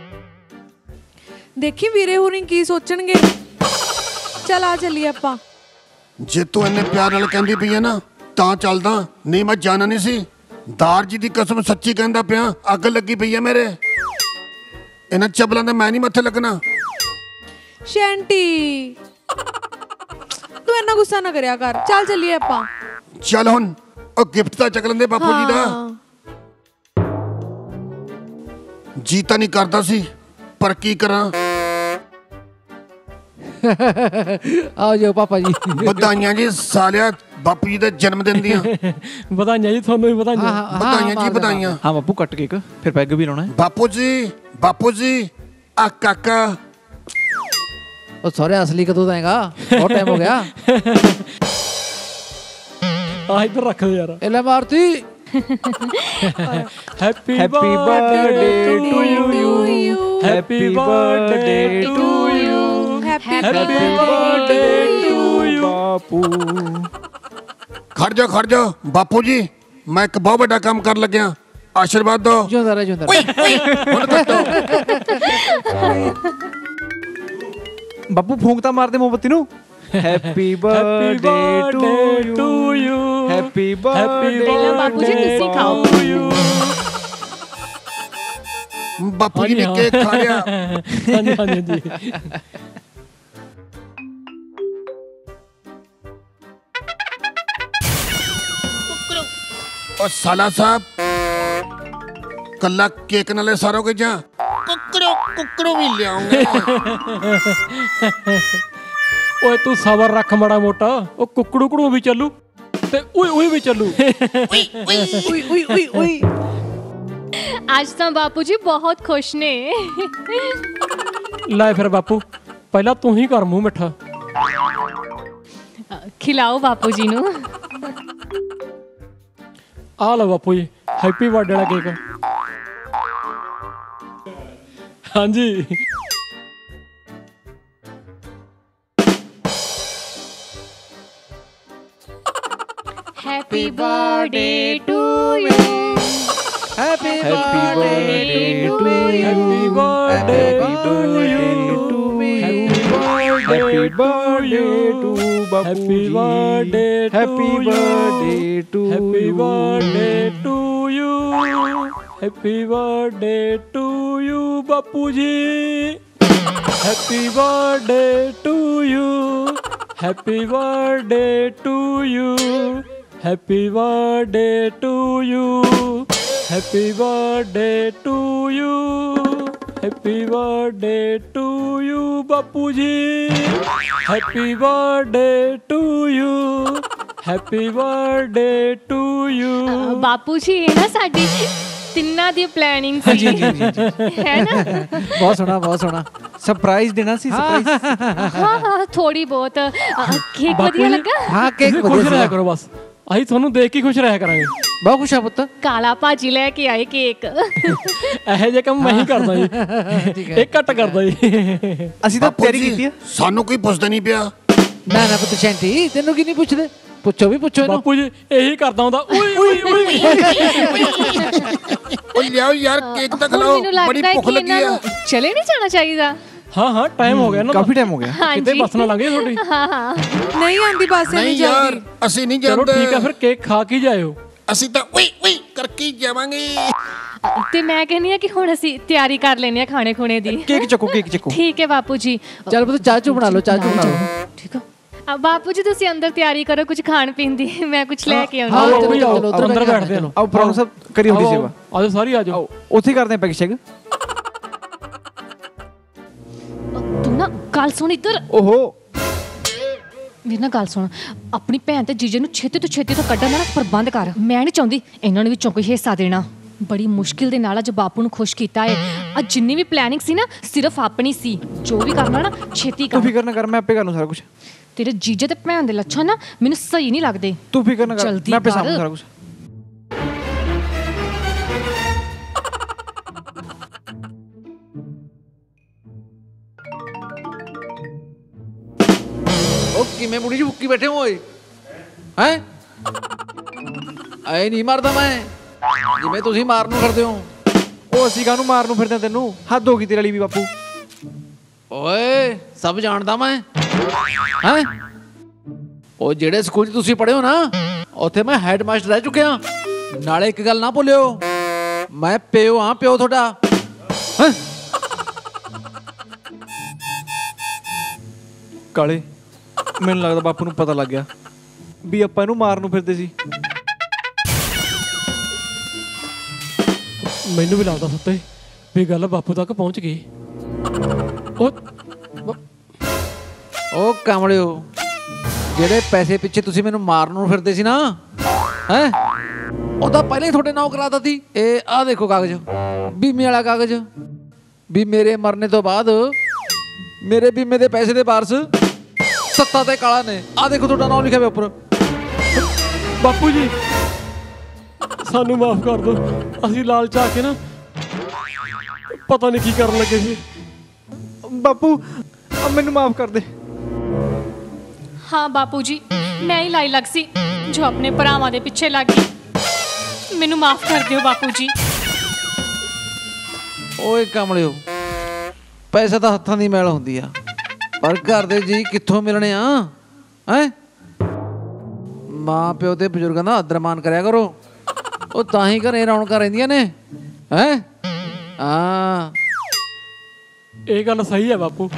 ਦੇਖੀ ਵੀਰੇ ਹੋਣੀ ਕੀ ਸੋਚਣਗੇ। ਚੱਲ ਆ ਚੱਲੀਏ ਆਪਾਂ। ਜੇ ਤੂੰ ਇੰਨੇ ਪਿਆਰ ਨਾਲ ਕਹਿੰਦੀ ਪਈ ਹੈ ਨਾ ਤਾਂ ਚੱਲਦਾ, ਨਹੀਂ ਮੈਂ ਜਾਣਾ ਨਹੀਂ ਸੀ। ਦਾਰ ਜੀ ਦੀ ਕਸਮ ਸੱਚੀ ਕਹਿੰਦਾ ਪਿਆ, ਅੱਗ ਲੱਗੀ ਪਈ ਹੈ ਮੇਰੇ। ਇਹਨਾਂ ਚਬਲਾਂ ਦਾ ਮੈਂ ਨਹੀਂ ਮੱਥੇ ਲੱਗਣਾ। ਸ਼ੈਂਟੀ ਤੂੰ ਇੰਨਾ ਗੁੱਸਾ ਨਾ ਕਰਿਆ ਕਰ। ਚੱਲ ਚੱਲੀਏ ਆਪਾਂ। ਚੱਲ ਹੁਣ ਉਹ ਗਿਫਟ ਤਾਂ ਚੱਕ ਲੈਂਦੇ ਬਾਪੂ ਜੀ ਦਾ। ਜੀ ਤਾਂ ਨਹੀਂ ਕਰਦਾ ਸੀ, ਪਰ ਕੀ ਕਰਾਂ। ਆਓ ਜੋ ਪਾਪਾ ਜੀ। ਵਧਾਈਆਂ ਜੀ ਸਾਲਿਆ ਬਾਪੂ ਜੀ ਦੇ ਜਨਮ ਦਿਨ ਦੀਆਂ। ਵਧਾਈਆਂ ਜੀ ਤੁਹਾਨੂੰ ਵੀ, ਵਧਾਈਆਂ। ਵਧਾਈਆਂ ਜੀ ਵਧਾਈਆਂ। ਹਾਂ ਬਾਪੂ ਕੱਟ ਕੇਕ, ਫਿਰ ਪੈਗ ਵੀ ਲਾਉਣਾ। ਬਾਪੂ ਜੀ ਆ ਕਾਕਾ। ਉਹ ਸਹੁਰੇ ਅਸਲੀ ਕਦੋਂ ਦੇਗਾ? ਬਹੁਤ ਟਾਈਮ ਹੋ ਗਿਆ। ਆ ਇੱਧਰ ਰੱਖ ਦੇ ਯਾਰ। ਇਹ ਲੈ ਮਾਰਤੀ। Happy birthday to you, happy birthday to you, happy birthday to you ਬਾਪੂ। ਖੜ ਜਾ ਬਾਪੂ ਜੀ, ਮੈਂ ਇੱਕ ਬਹੁਤ ਵੱਡਾ ਕੰਮ ਕਰਨ ਲੱਗਿਆ। ਆਸ਼ੀਰਵਾਦ ਦਿਓ। ਜਿਉਂਦਾ ਰਹਿ ਜਿਉਂਦਾ। ਹੁਣ ਕੱਟੋ। ਬਾਪੂ ਫੂੰਕ ਤਾਂ ਮਾਰਦੇ ਮੋਮਬੱਤੀ ਨੂੰ। Happy birthday to you, happy ਪਹਿਲਾਂ ਬਾਪੂ ਜੀ ਤੁਸੀਂ ਖਾਓ। ਬਾਪੂ ਜੀ ਨੇ ਕੇਕ ਖਾ ਲਿਆ। ਹਾਂਜੀ ਹਾਂਜੀ। ਉਹ ਸਾਲਾ ਸਾਹਿਬ ਕੱਲਾ ਕੇਕ ਨਾਲੇ ਸਾਰੋ ਕੇ ਜਾਂ ਕੁੱਕੜੋ ਵੀ ਲਿਆਉਂਗੇ। ਓਏ ਤੂੰ ਸਬਰ ਰੱਖ ਮਾੜਾ ਮੋਟਾ। ਉਹ ਕੁੱਕੜੂ ਵੀ ਚੱਲੂ ਤੇ ਉਈ ਵੀ ਚੱਲੂ। ਉਈ ਅੱਜ ਤਾਂ ਬਾਪੂ ਜੀ ਬਹੁਤ ਖੁਸ਼ ਨੇ। ਲੈ ਫਿਰ ਬਾਪੂ ਪਹਿਲਾਂ ਤੂੰ ਹੀ ਕਰ ਮੂੰਹ ਮਿੱਠਾ। खिलाओ बापू जी नू। ਆ ਲਓ ਬਾਪੂ ਜੀ ਹੈਪੀ ਬਰਥਡੇ ਵਾਲਾ ਕੇਕ। ਹਾਂਜੀ happy birthday to you. Happy birthday to happy birthday to you. Happy birthday to happy birthday happy birthday to happy birthday to you. Happy birthday to you बापू जी। Happy birthday to you. Happy birthday to you. Happy birthday to you. Happy birthday to you. Happy birthday to you बापू जी। Happy birthday to you. Happy birthday to you. बापू जी ये ना साडी तिन्ना दी planning सी है ना। बहुत सोहना सरप्राइज देना सी सरप्राइज। हाँ हाँ थोड़ी बहुत केक बढ़िया लगा। हाँ केक खुश रहा करो बस ਅਸੀਂ ਤੁਹਾਨੂੰ ਦੇਖ ਕੇ ਖੁਸ਼ ਰਹਿਆ ਕਰਾਂਗੇ। ਬਹੁਤ ਖੁਸ਼ ਆ ਪੁੱਤ। ਕਾਲਾ ਭਾਜੀ ਲੈ ਕੇ ਆਏ ਕੇਕ। ਇਹੋ ਜਿਹੇ ਕੰਮ ਮੈਂ ਹੀ ਕਰਦਾ ਜੀ। ਇਹ ਘੱਟ ਕਰਦਾ ਜੀ। ਅਸੀਂ ਤਾਂ ਤਿਆਰੀ ਕੀਤੀ ਆ। ਸਾਨੂੰ ਕੋਈ ਪੁੱਛਦਾ ਨਹੀਂ ਪਿਆ। ਨਾ ਨਾ ਪੁੱਤ ਸ਼ੈਂਟੀ ਤੈਨੂੰ ਕੀ ਨਹੀਂ ਪੁੱਛਦੇ। ਪੁੱਛੋ ਵੀ ਪੁੱਛੋ ਇਹਨੂੰ। ਬਾਪੂ ਜੀ ਇਹੀ ਕਰਦਾ ਹੁੰਦਾ। ਓਏ ਓਏ ਓਏ ਉਹ ਲਿਆਓ ਯਾਰ ਕੇਕ ਤਾਂ ਖਿਲਾਓ ਬੜੀ ਭੁੱਖ ਲੱਗੀ ਆ। ਚਲੇ ਨਹੀਂ ਜਾਣਾ ਚਾਹੀਦਾ। हाँ हाँ टाइम हो गया ना। काफी टाइम हो गया। कितने बस ना लगे थोड़ी। हाँ हाँ नहीं आंदी बस नहीं यार ਅਸੀਂ ਨਹੀਂ चलो ਜਾਂਦੇ। ठीक है फिर केक खा के जाओ। ਅਸੀਂ ਤਾਂ ਉਈ ਉਈ ਕਰਕੇ ਹੀ ਜਾਵਾਂਗੇ। ਤੇ ਮੈਂ ਕਹਿੰਨੀ ਆ ਕਿ ਹੁਣ ਅਸੀਂ ਤਿਆਰੀ ਕਰ ਲੈਨੇ ਆ ਖਾਣੇ ਖੁਣੇ ਦੀ। केक चको ਠੀਕ ਹੈ ਬਾਪੂ ਜੀ। चल पुत चाचू बना लो चाचू बना लो। ਠੀਕ ਆ ਬਾਪੂ ਜੀ ਤੁਸੀਂ ਅੰਦਰ ਤਿਆਰੀ ਕਰੋ ਕੁਝ ਖਾਣ ਪੀਣ ਦੀ। ਮੈਂ ਕੁਝ ਲੈ ਕੇ ਆਉਂਦੀ। हाँ चलो अंदर बैठते हैं। आओ प्राण सब करी होगी सेवा। आज सारी आ जाओ। उथे करते हैं पैक शेक। ਤੂੰ ਨਾ ਗੱਲ ਸੁਣ ਇੱਧਰ। ओहो ਮੇਰੀ ਨਾ ਗੱਲ ਸੁਣ ਆਪਣੀ ਭੈਣ ਤੇ ਜੀਜੇ ਨੂੰ ਛੇਤੀ ਤੋਂ ਕੱਢਣ ਦਾ ਨਾ ਪ੍ਰਬੰਧ ਕਰ। ਮੈਂ ਨਹੀਂ ਚਾਹੁੰਦੀ ਇਹਨਾਂ ਨੂੰ ਵਿੱਚੋਂ ਕੋਈ ਹਿੱਸਾ ਦੇਣਾ। ਬੜੀ ਮੁਸ਼ਕਿਲ ਦੇ ਨਾਲ ਅੱਜ ਬਾਪੂ ਨੂੰ ਖੁਸ਼ ਕੀਤਾ ਹੈ। ਅੱਜ ਜਿੰਨੀ ਵੀ ਪਲੈਨਿੰਗ ਸੀ ਨਾ ਸਿਰਫ ਆਪਣੀ ਸੀ। ਜੋ ਵੀ ਕਰਨਾ ਨਾ ਛੇਤੀ तू ਕਰ। फिक्र ना कर मैं आपे कर लूं सारा कुछ। ਤੇਰੇ ਜੀਜੇ ਤੇ ਭੈਣ ਦੇ ਲੱਛਣ ਨਾ ਮੈਨੂੰ ਸਹੀ ਨਹੀਂ ਲੱਗਦੇ। तू फिक्र ना कर जल्दी मैं आपे कर। सामने सारा कुछ। ओ किमें बुढ़ी जी भुक्की बैठे हो ओए हैं आए नहीं मारदा मैं जिवें तुसीं मारन नूं फिरदे हो। ਉਹ ਅਸੀਂ ਕਾਹਨੂੰ ਮਾਰਨ ਨੂੰ ਫਿਰਦੇ ਤੈਨੂੰ। ਹੱਦ ਹੋ ਗਈ ਤੇਰੇ ਵਾਲੀ ਵੀ ਬਾਪੂ। ਓਏ ਸਭ ਜਾਣਦਾ ਮੈਂ हैं ਉਹ ਜਿਹੜੇ ਸਕੂਲ 'ਚ ਤੁਸੀਂ ਪੜ੍ਹੇ ਹੋ ਨਾ ਉੱਥੇ ਮੈਂ ਹੈਡ ਮਾਸਟਰ ਰਹਿ ਚੁੱਕਿਆ। ਨਾਲੇ ਇੱਕ ਗੱਲ ਨਾ ਭੁੱਲਿਓ ਮੈਂ ਪਿਓ ਹਾਂ ਪਿਓ ਤੁਹਾਡਾ। ਹੈਂ ਕਾਲੇ ਮੈਨੂੰ ਲੱਗਦਾ ਬਾਪੂ ਨੂੰ ਪਤਾ ਲੱਗ ਗਿਆ ਵੀ ਆਪਾਂ ਇਹਨੂੰ ਮਾਰਨ ਨੂੰ ਫਿਰਦੇ ਸੀ। ਮੈਨੂੰ ਵੀ ਲੱਗਦਾ ਸੱਤੇ ਵੀ ਗੱਲ ਬਾਪੂ ਤੱਕ ਪਹੁੰਚ ਗਈ। ਉਹ ਕਮਲਿਓ ਜਿਹੜੇ ਪੈਸੇ ਪਿੱਛੇ ਤੁਸੀਂ ਮੈਨੂੰ ਮਾਰਨ ਨੂੰ ਫਿਰਦੇ ਸੀ ਨਾ ਹੈ ਉਹ ਤਾਂ ਪਹਿਲਾਂ ਹੀ ਤੁਹਾਡੇ ਨਾਂ ਕਰਾਤਾ ਸੀ। ਇਹ ਆਹ ਦੇਖੋ ਕਾਗਜ਼ ਬੀਮੇ ਵਾਲਾ ਕਾਗਜ਼ ਵੀ ਮੇਰੇ ਮਰਨੇ ਤੋਂ ਬਾਅਦ ਮੇਰੇ ਬੀਮੇ ਦੇ ਪੈਸੇ ਦੇ ਵਾਰਸ ਸੱਤਾ ਤੇ ਕਾਲਾ ਨੇ। ਆਹ ਦੇਖੋ ਤੁਹਾਡਾ ਨਾਮ ਲਿਖਿਆ ਹੋਇਆ ਉੱਪਰ। ਬਾਪੂ ਜੀ ਸਾਨੂੰ ਮਾਫ ਕਰ ਦਿਓ। ਅਸੀਂ ਲਾਲਚ ਆ ਕੇ ਨਾ ਪਤਾ ਨਹੀਂ ਕੀ ਕਰਨ ਲੱਗੇ ਸੀ। ਬਾਪੂ ਮੈਨੂੰ ਮਾਫ ਕਰ ਦੇ। हाँ बापू जी मैं ही लाई लग सी जो अपने भरावां दे पिछे लग गई। मैनू माफ कर दियो बापू जी। ਓਏ ਕਮਲਿਓ ਪੈਸਾ ਤਾਂ ਹੱਥਾਂ ਦੀ ਮੈਲ ਹੁੰਦੀ ਆ ਪਰ ਘਰ ਦੇ ਜੀ ਕਿੱਥੋਂ ਮਿਲਣੇ ਆ ਹੈ। ਮਾਂ ਪਿਓ ਤੇ ਬਜ਼ੁਰਗਾਂ ਦਾ ਆਦਰ ਮਾਨ ਕਰਿਆ ਕਰੋ। ਉਹ ਤਾਂ ਹੀ ਘਰੇ ਰੌਣਕਾਂ ਰਹਿੰਦੀਆਂ ਨੇ ਹੈ। ਹਾਂ ਇਹ ਗੱਲ ਸਹੀ ਹੈ ਬਾਪੂ।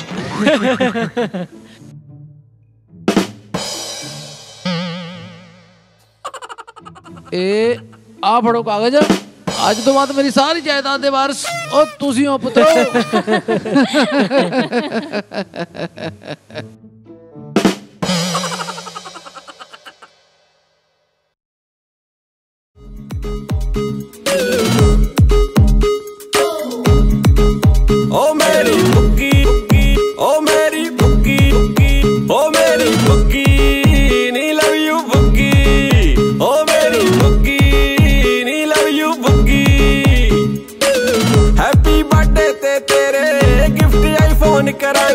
ਇਹ ਆ ਫੜੋ ਕਾਗਜ਼। ਅੱਜ ਤੋਂ ਬਾਅਦ ਮੇਰੀ ਸਾਰੀ ਜਾਇਦਾਦ ਦੇ ਵਾਰਿਸ ਉਹ ਤੁਸੀਂ ਹੋ ਪੁੱਤਰੋ। ओ मेरी बुक्की ओ मेरी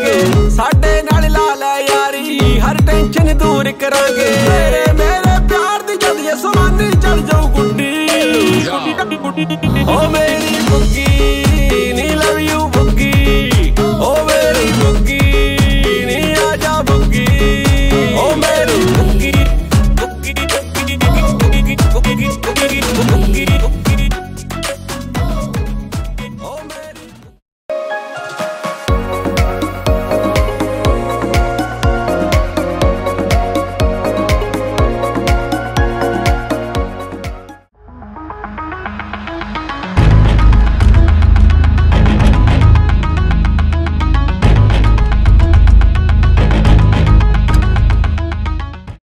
साडे नाल ला लै यारी हर टेंशन दूर करांगे।